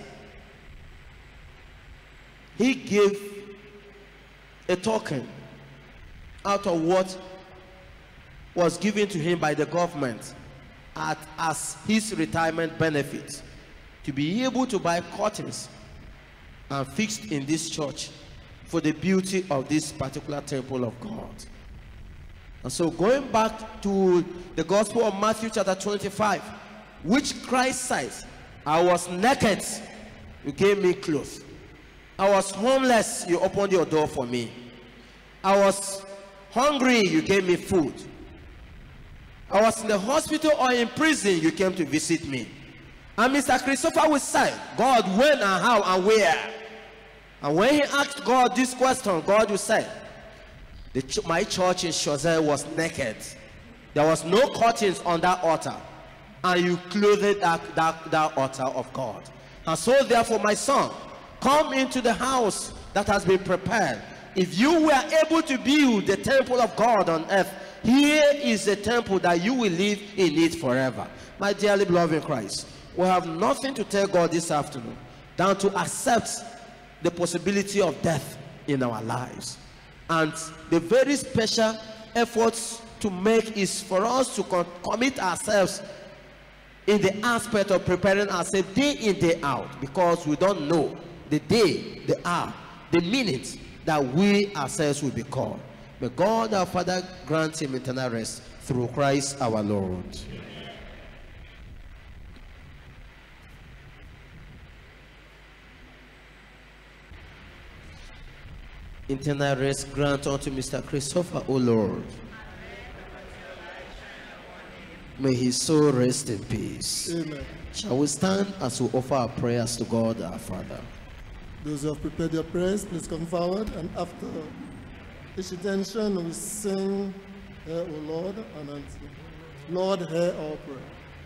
He gave a token out of what was given to him by the government at, as his retirement benefit, to be able to buy curtains and fixed in this church for the beauty of this particular temple of God. And so going back to the Gospel of Matthew chapter twenty-five, which Christ says, I was naked, you gave me clothes. I was homeless, you opened your door for me. I was hungry, you gave me food. I was in the hospital or in prison, you came to visit me. And Mister Christopher will say, God, when and how and where? And when he asked God this question, God will say, the ch my church in Choiseul was naked. There was no curtains on that altar. And you clothed that, that, that altar of God. And so therefore, my son, come into the house that has been prepared. If you were able to build the temple of God on earth, here is the temple that you will live in it forever. My dearly beloved in Christ, we have nothing to tell God this afternoon than to accept the possibility of death in our lives. And the very special efforts to make is for us to commit ourselves in the aspect of preparing ourselves day in, day out, because we don't know the day, the hour, the minute that we ourselves will be called. May God our Father grant him eternal rest through Christ our Lord. Eternal rest grant unto Mister Christopher, O Lord. May his soul rest in peace. Amen. Shall we stand as we offer our prayers to God our Father? Those who have prepared their prayers, please come forward. And after each intention, we sing, Hear, O Lord, and answer. Lord, hear our prayer.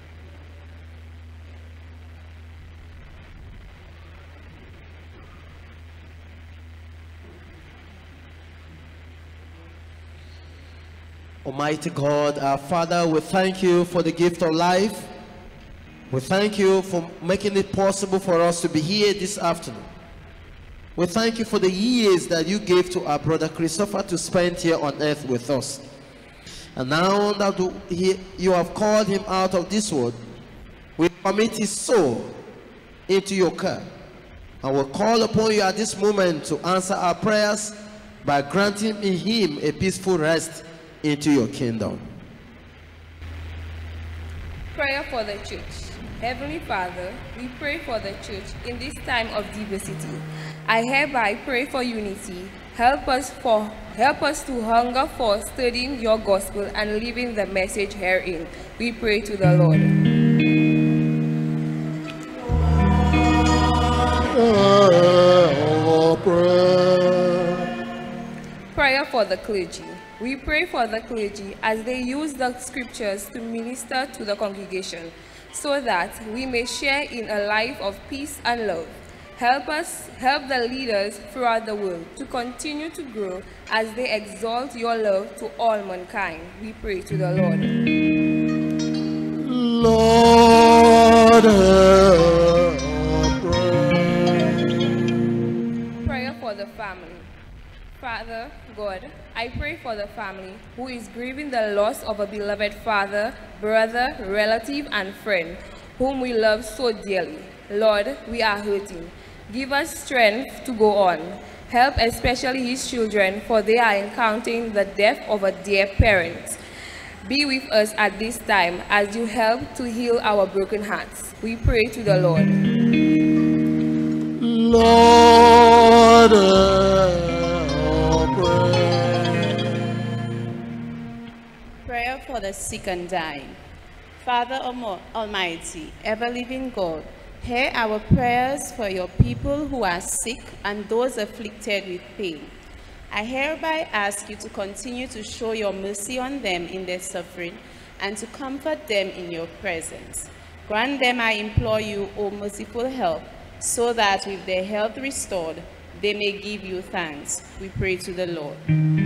Almighty God, our Father, we thank you for the gift of life. We thank you for making it possible for us to be here this afternoon. We thank you for the years that you gave to our brother Christopher to spend here on earth with us. And now that you have called him out of this world, we commit his soul into your care. And we call upon you at this moment to answer our prayers by granting in him a peaceful rest into your kingdom. Prayer for the church. Heavenly Father, we pray for the church in this time of diversity. I hereby pray for unity. Help us for help us to hunger for studying your gospel and living the message herein. We pray to the Lord. Oh, prayer. Prayer for the clergy. We pray for the clergy as they use the scriptures to minister to the congregation. so that we may share in a life of peace and love. Help us, help the leaders throughout the world to continue to grow as they exalt your love to all mankind. We pray to the Lord. Lord, hear our prayer. Prayer for the family. Father, God, I pray for the family who is grieving the loss of a beloved father, brother, relative, and friend, whom we love so dearly. Lord, we are hurting. Give us strength to go on. Help especially his children, for they are encountering the death of a dear parent. Be with us at this time as you help to heal our broken hearts. We pray to the Lord. Lord, hear our prayer. Prayer for the sick and dying. Father Almighty, ever-living God, hear our prayers for your people who are sick and those afflicted with pain. I hereby ask you to continue to show your mercy on them in their suffering and to comfort them in your presence. Grant them, I implore you, O merciful help, so that with their health restored, they may give you thanks. We pray to the Lord.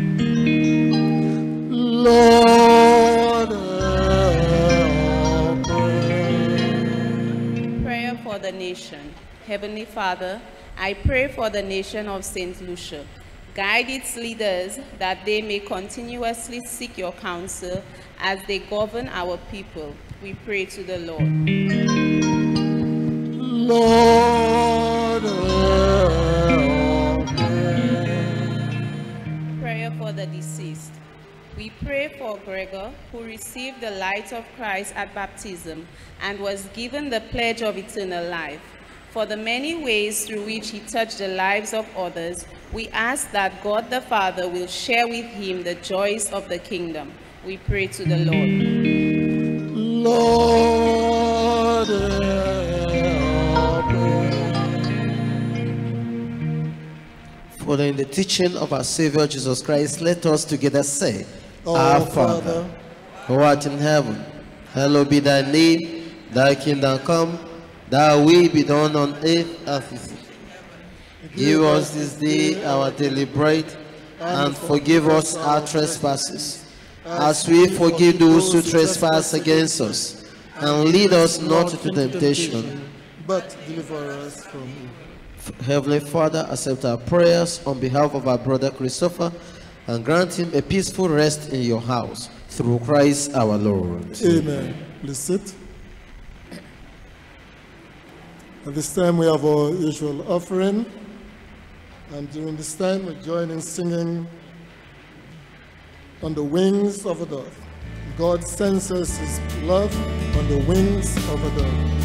Lord, prayer for the nation. Heavenly Father, I pray for the nation of Saint Lucia. Guide its leaders that they may continuously seek your counsel as they govern our people. We pray to the Lord. Lord, prayer for the deceased. We pray for Gregor, who received the light of Christ at baptism and was given the pledge of eternal life. For the many ways through which he touched the lives of others, we ask that God the Father will share with him the joys of the kingdom. We pray to the Lord. Lord, following the teaching of our Savior Jesus Christ, let us together say, Our Father, who art in heaven, hallowed be thy name, thy kingdom come, thy will be done on earth as it is. Give us this day our daily bread, and forgive us our trespasses, as we forgive those who trespass against us. And lead us not into temptation, but deliver us from evil. Heavenly Father, accept our prayers on behalf of our brother Christopher, and grant him a peaceful rest in your house, through Christ our Lord. Amen. Please sit. At this time we have our usual offering, and during this time we join in singing On the Wings of a Dove. God sends us his love on the wings of a dove.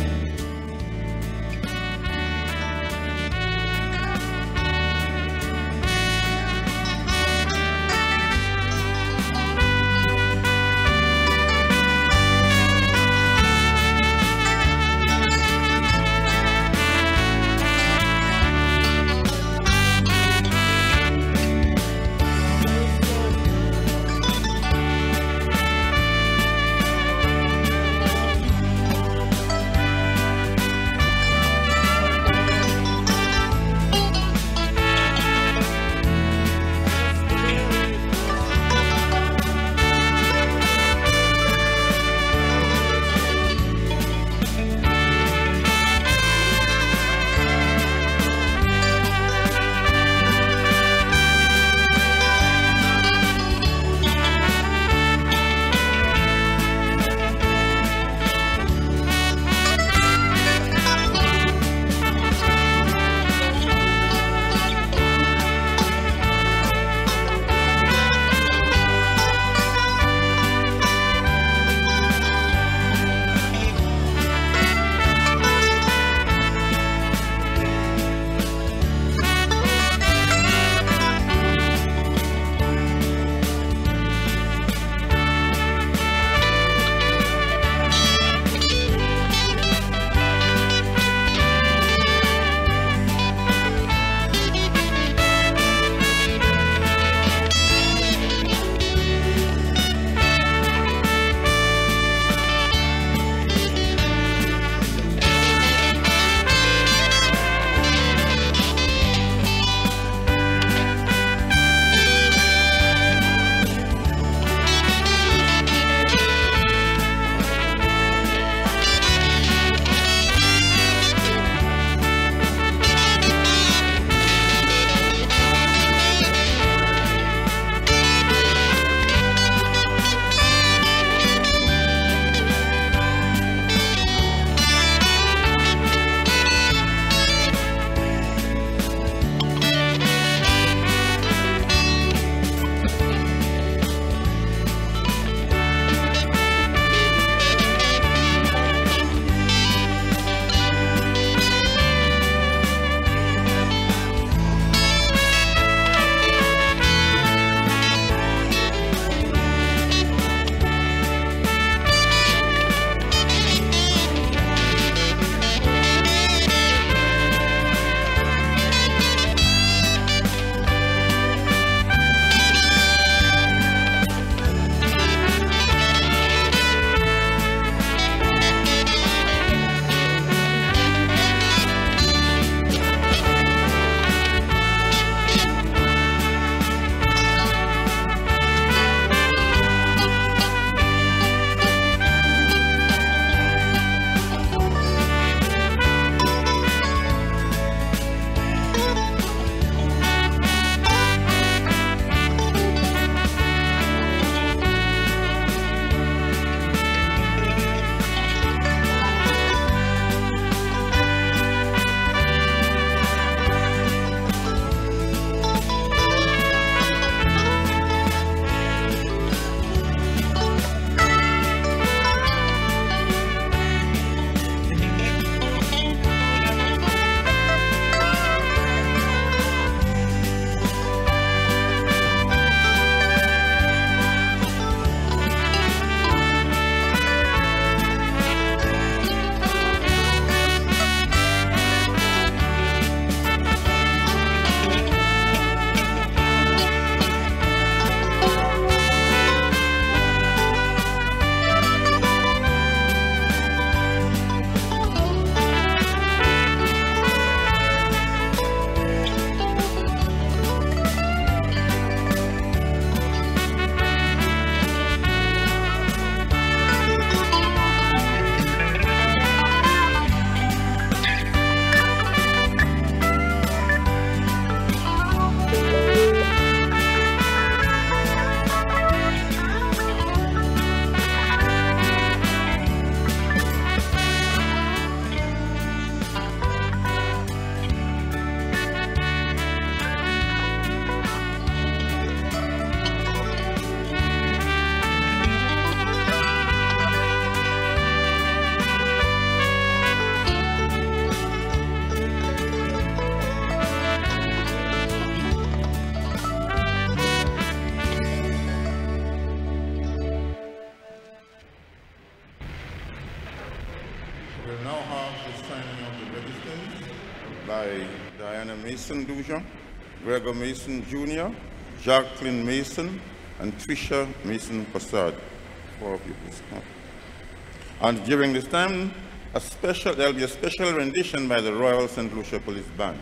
We'll now have the signing of the registers by Diana Mason Dujan, Gregor Mason Junior, Jacqueline Mason, and Trisha Mason Passad. Four of you, please come. And during this time, a special, there'll be a special rendition by the Royal Saint Lucia Police Band.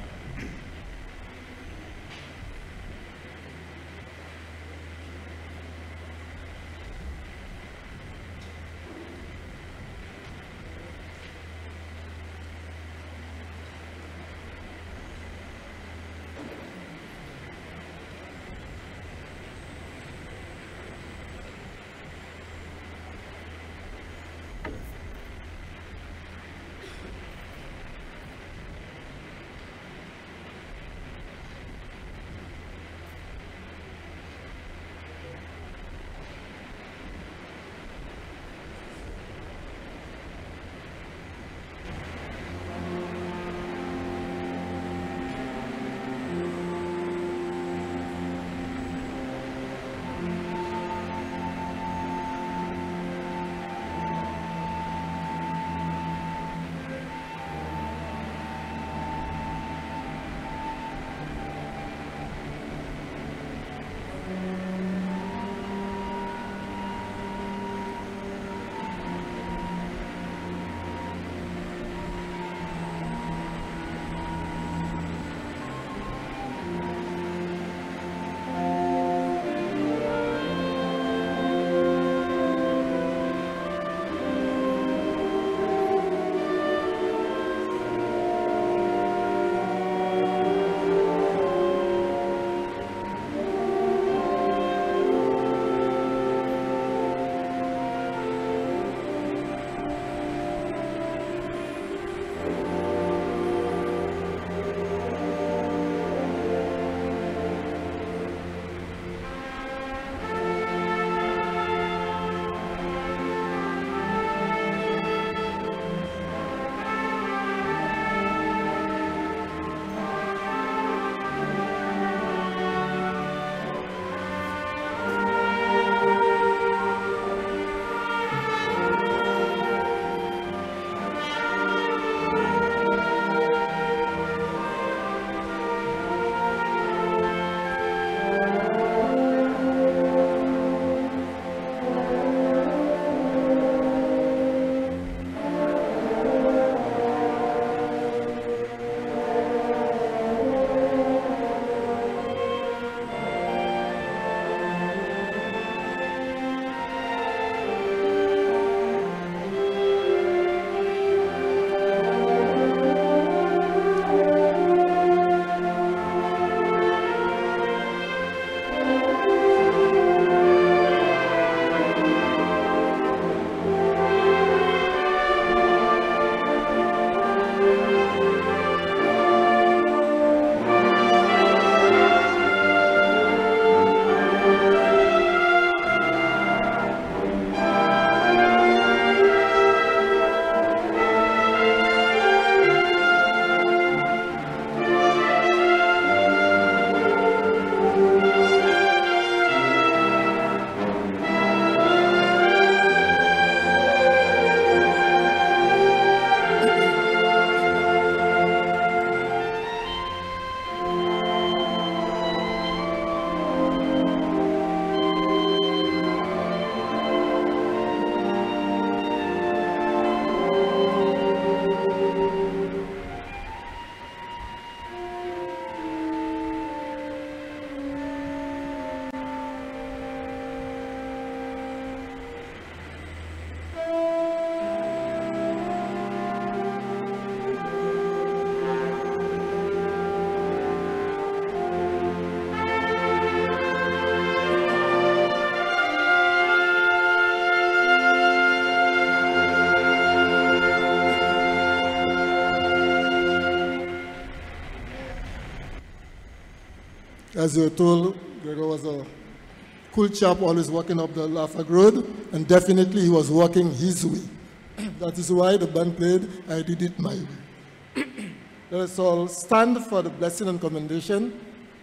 As you were told, Gregor was a cool chap, always walking up the Lafag Road, and definitely he was walking his way. That is why the band played, I Did It My Way. Let us all stand for the blessing and commendation.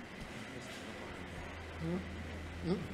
Hmm? Hmm?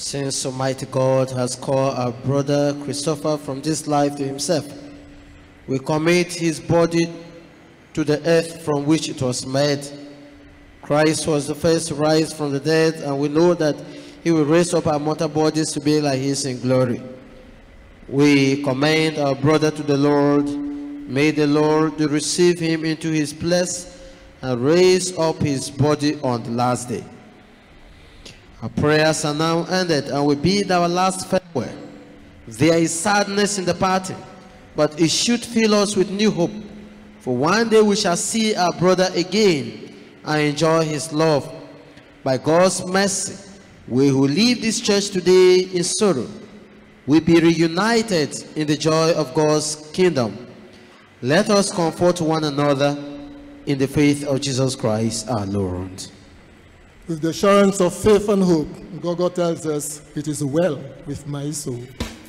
Since Almighty God has called our brother Christopher from this life to himself, we commit his body to the earth from which it was made. Christ was the first to rise from the dead, and we know that he will raise up our mortal bodies to be like his in glory. We commend our brother to the Lord. May the Lord receive him into his place and raise up his body on the last day. Our prayers are now ended, and we bid our last farewell. There is sadness in the parting, but it should fill us with new hope. For one day we shall see our brother again and enjoy his love. By God's mercy, we who leave this church today in sorrow will be reunited in the joy of God's kingdom. Let us comfort one another in the faith of Jesus Christ our Lord. With the assurance of faith and hope, God tells us, it is well with my soul.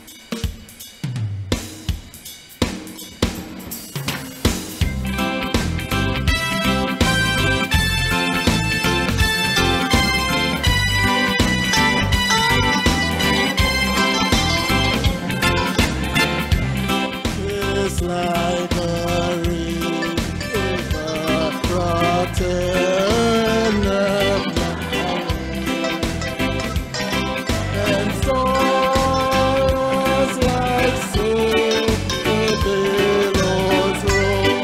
It's like a river rotten up and sorrows like sea, the billows roll.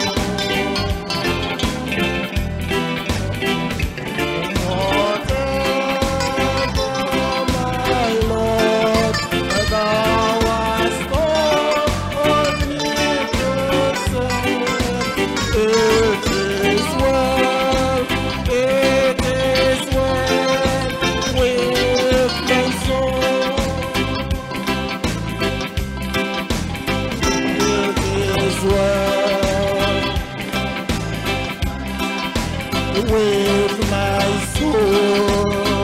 Whatever, my Lord, thou hast taught me to say, it is well, it is well with my soul. It is well with my soul.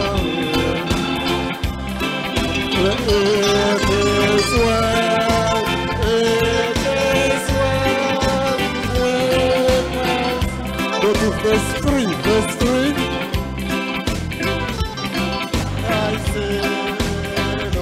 It is well, it is well with my soul. Go to verse three. Verse three. I said, oh,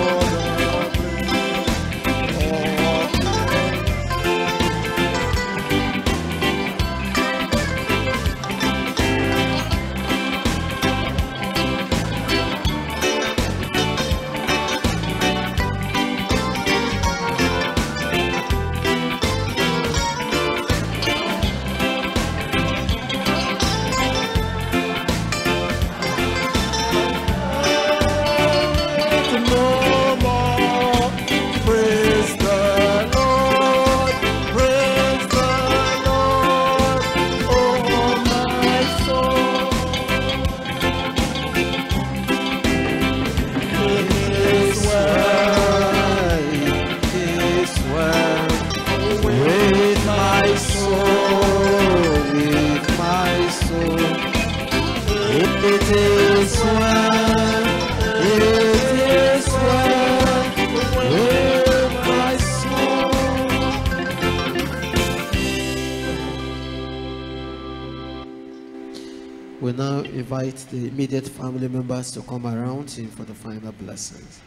no more. Praise the Lord, praise the Lord, oh my soul. It is well, It is well with my soul, with my soul. it is well, it is well with my soul. We now invite the immediate family members to come around him for the final blessings.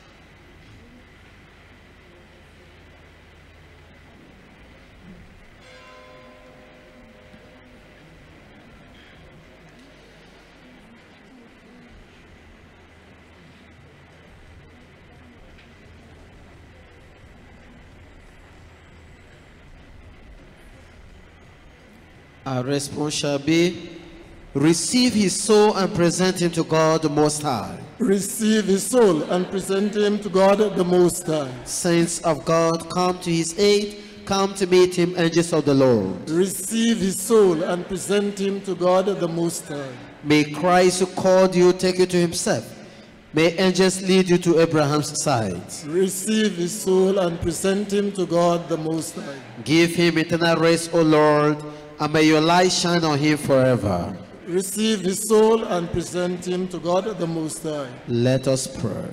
Our response shall be, receive his soul and present him to God the Most High. Receive his soul and present him to God the Most High. Saints of God, come to his aid. Come to meet him, angels of the Lord. Receive his soul and present him to God the Most High. May Christ who called you take you to himself. May angels lead you to Abraham's side. Receive his soul and present him to God the Most High. Give him eternal rest, O Lord, and may your light shine on him forever. Receive his soul and present him to God the Most High. Let us pray.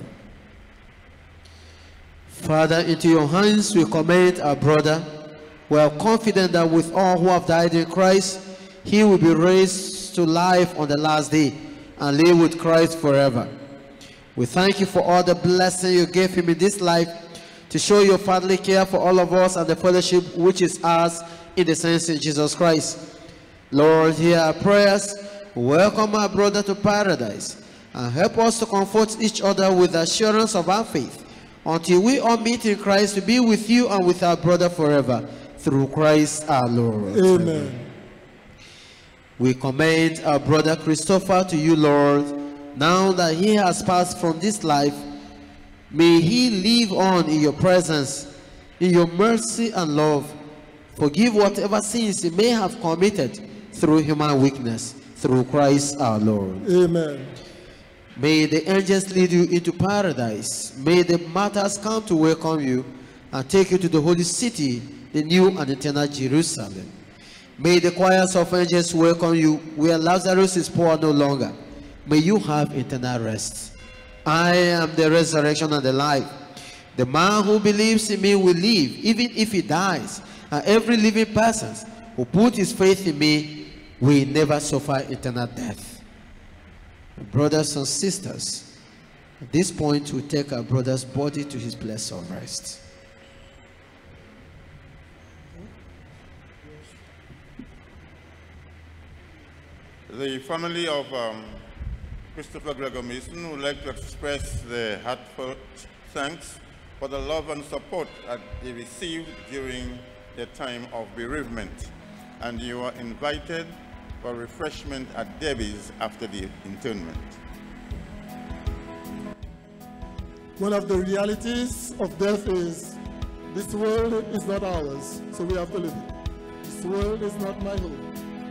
Father, into your hands we commend our brother. We are confident that with all who have died in Christ, he will be raised to life on the last day and live with Christ forever. We thank you for all the blessing you gave him in this life to show your fatherly care for all of us and the fellowship which is ours in the saints in Jesus Christ. Lord, hear our prayers. Welcome our brother to paradise and help us to comfort each other with the assurance of our faith until we all meet in Christ to be with you and with our brother forever. Through Christ our Lord. Amen. We commend our brother Christopher to you, Lord. Now that he has passed from this life, may he live on in your presence, in your mercy and love. Forgive whatever sins he may have committed through human weakness, through Christ our Lord. Amen. May the angels lead you into paradise. May the martyrs come to welcome you and take you to the holy city, the new and eternal Jerusalem. May the choirs of angels welcome you where Lazarus is poor no longer. May you have eternal rest. I am the resurrection and the life. The man who believes in me will live, even if he dies. And every living person who puts his faith in me will never suffer eternal death. Brothers and sisters, at this point we take our brother's body to his place of rest. The family of um, Christopher Gregor Mason would like to express their heartfelt thanks for the love and support that they received during their time of bereavement. And you are invited for refreshment at Debbie's after the interment. One of the realities of death is this world is not ours, so we have to live it. This world is not my home.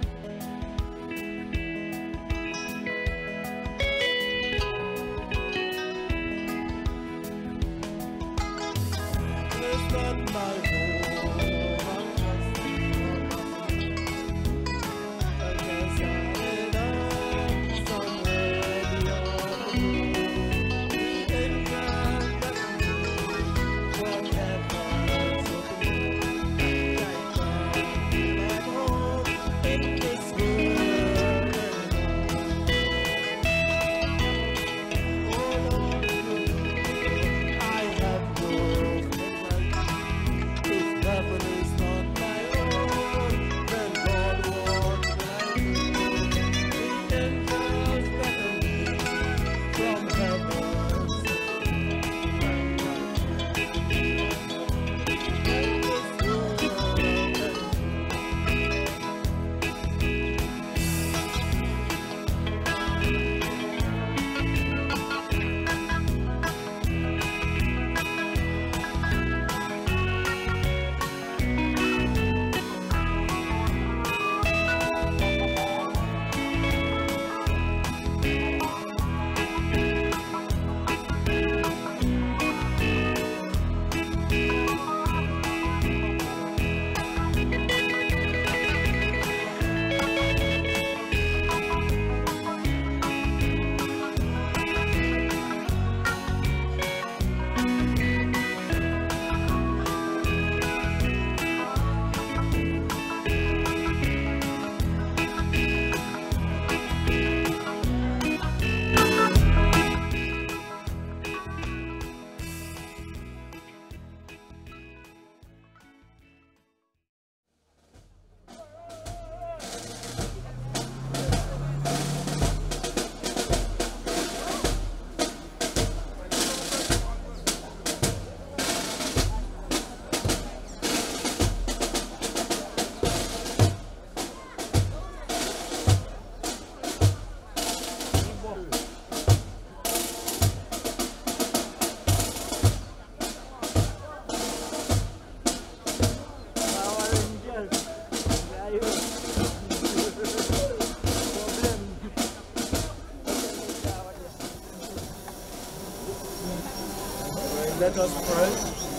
Let us pray.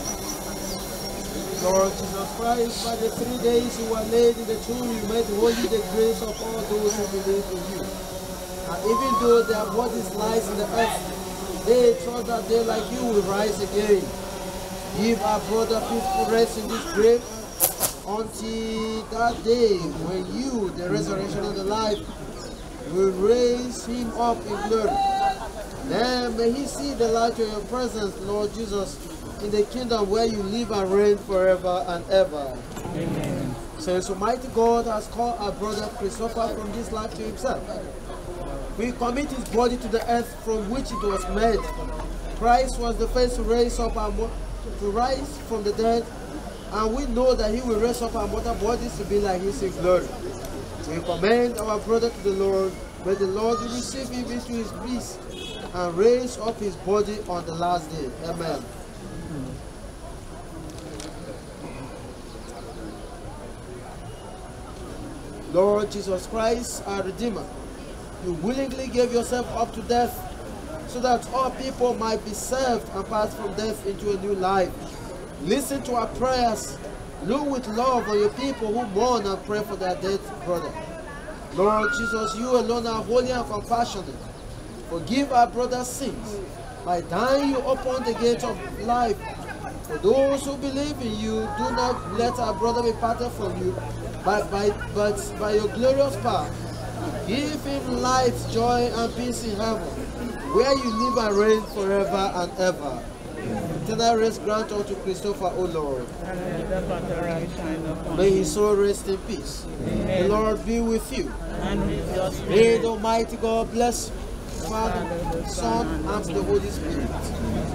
Lord Jesus Christ, by the three days you were laid in the tomb, you made holy the grace of all those who believe in you. And even though their bodies lies in the earth, they trust that they like you will rise again. Give our brother peaceful rest in this grave until that day when you, the resurrection and the life, will raise him up in glory. Then may he see the light of your presence, Lord Jesus, in the kingdom where you live and reign forever and ever. Amen. Since Almighty God has called our brother Christopher from this life to himself, we commit his body to the earth from which it was made. Christ was the first to raise up our to rise from the dead, and we know that he will raise up our mortal bodies to be like his in glory. We commend our brother to the Lord. May the Lord receive him into his peace and raise up his body on the last day. Amen. Lord Jesus Christ, our Redeemer, you willingly gave yourself up to death so that all people might be saved and pass from death into a new life. Listen to our prayers. Look with love on your people who mourn and pray for their dead brother. Lord Jesus, you alone are holy and compassionate. Forgive our brother's sins. By dying you open the gate of life. For those who believe in you, do not let our brother be parted from you, but by, but by your glorious power, give him light, joy, and peace in heaven, where you live and reign forever and ever. Eternal rest grant unto Christopher, O Lord. May his soul rest in peace. The Lord be with you. May the Almighty God bless you, Father, Son, and the Holy Spirit.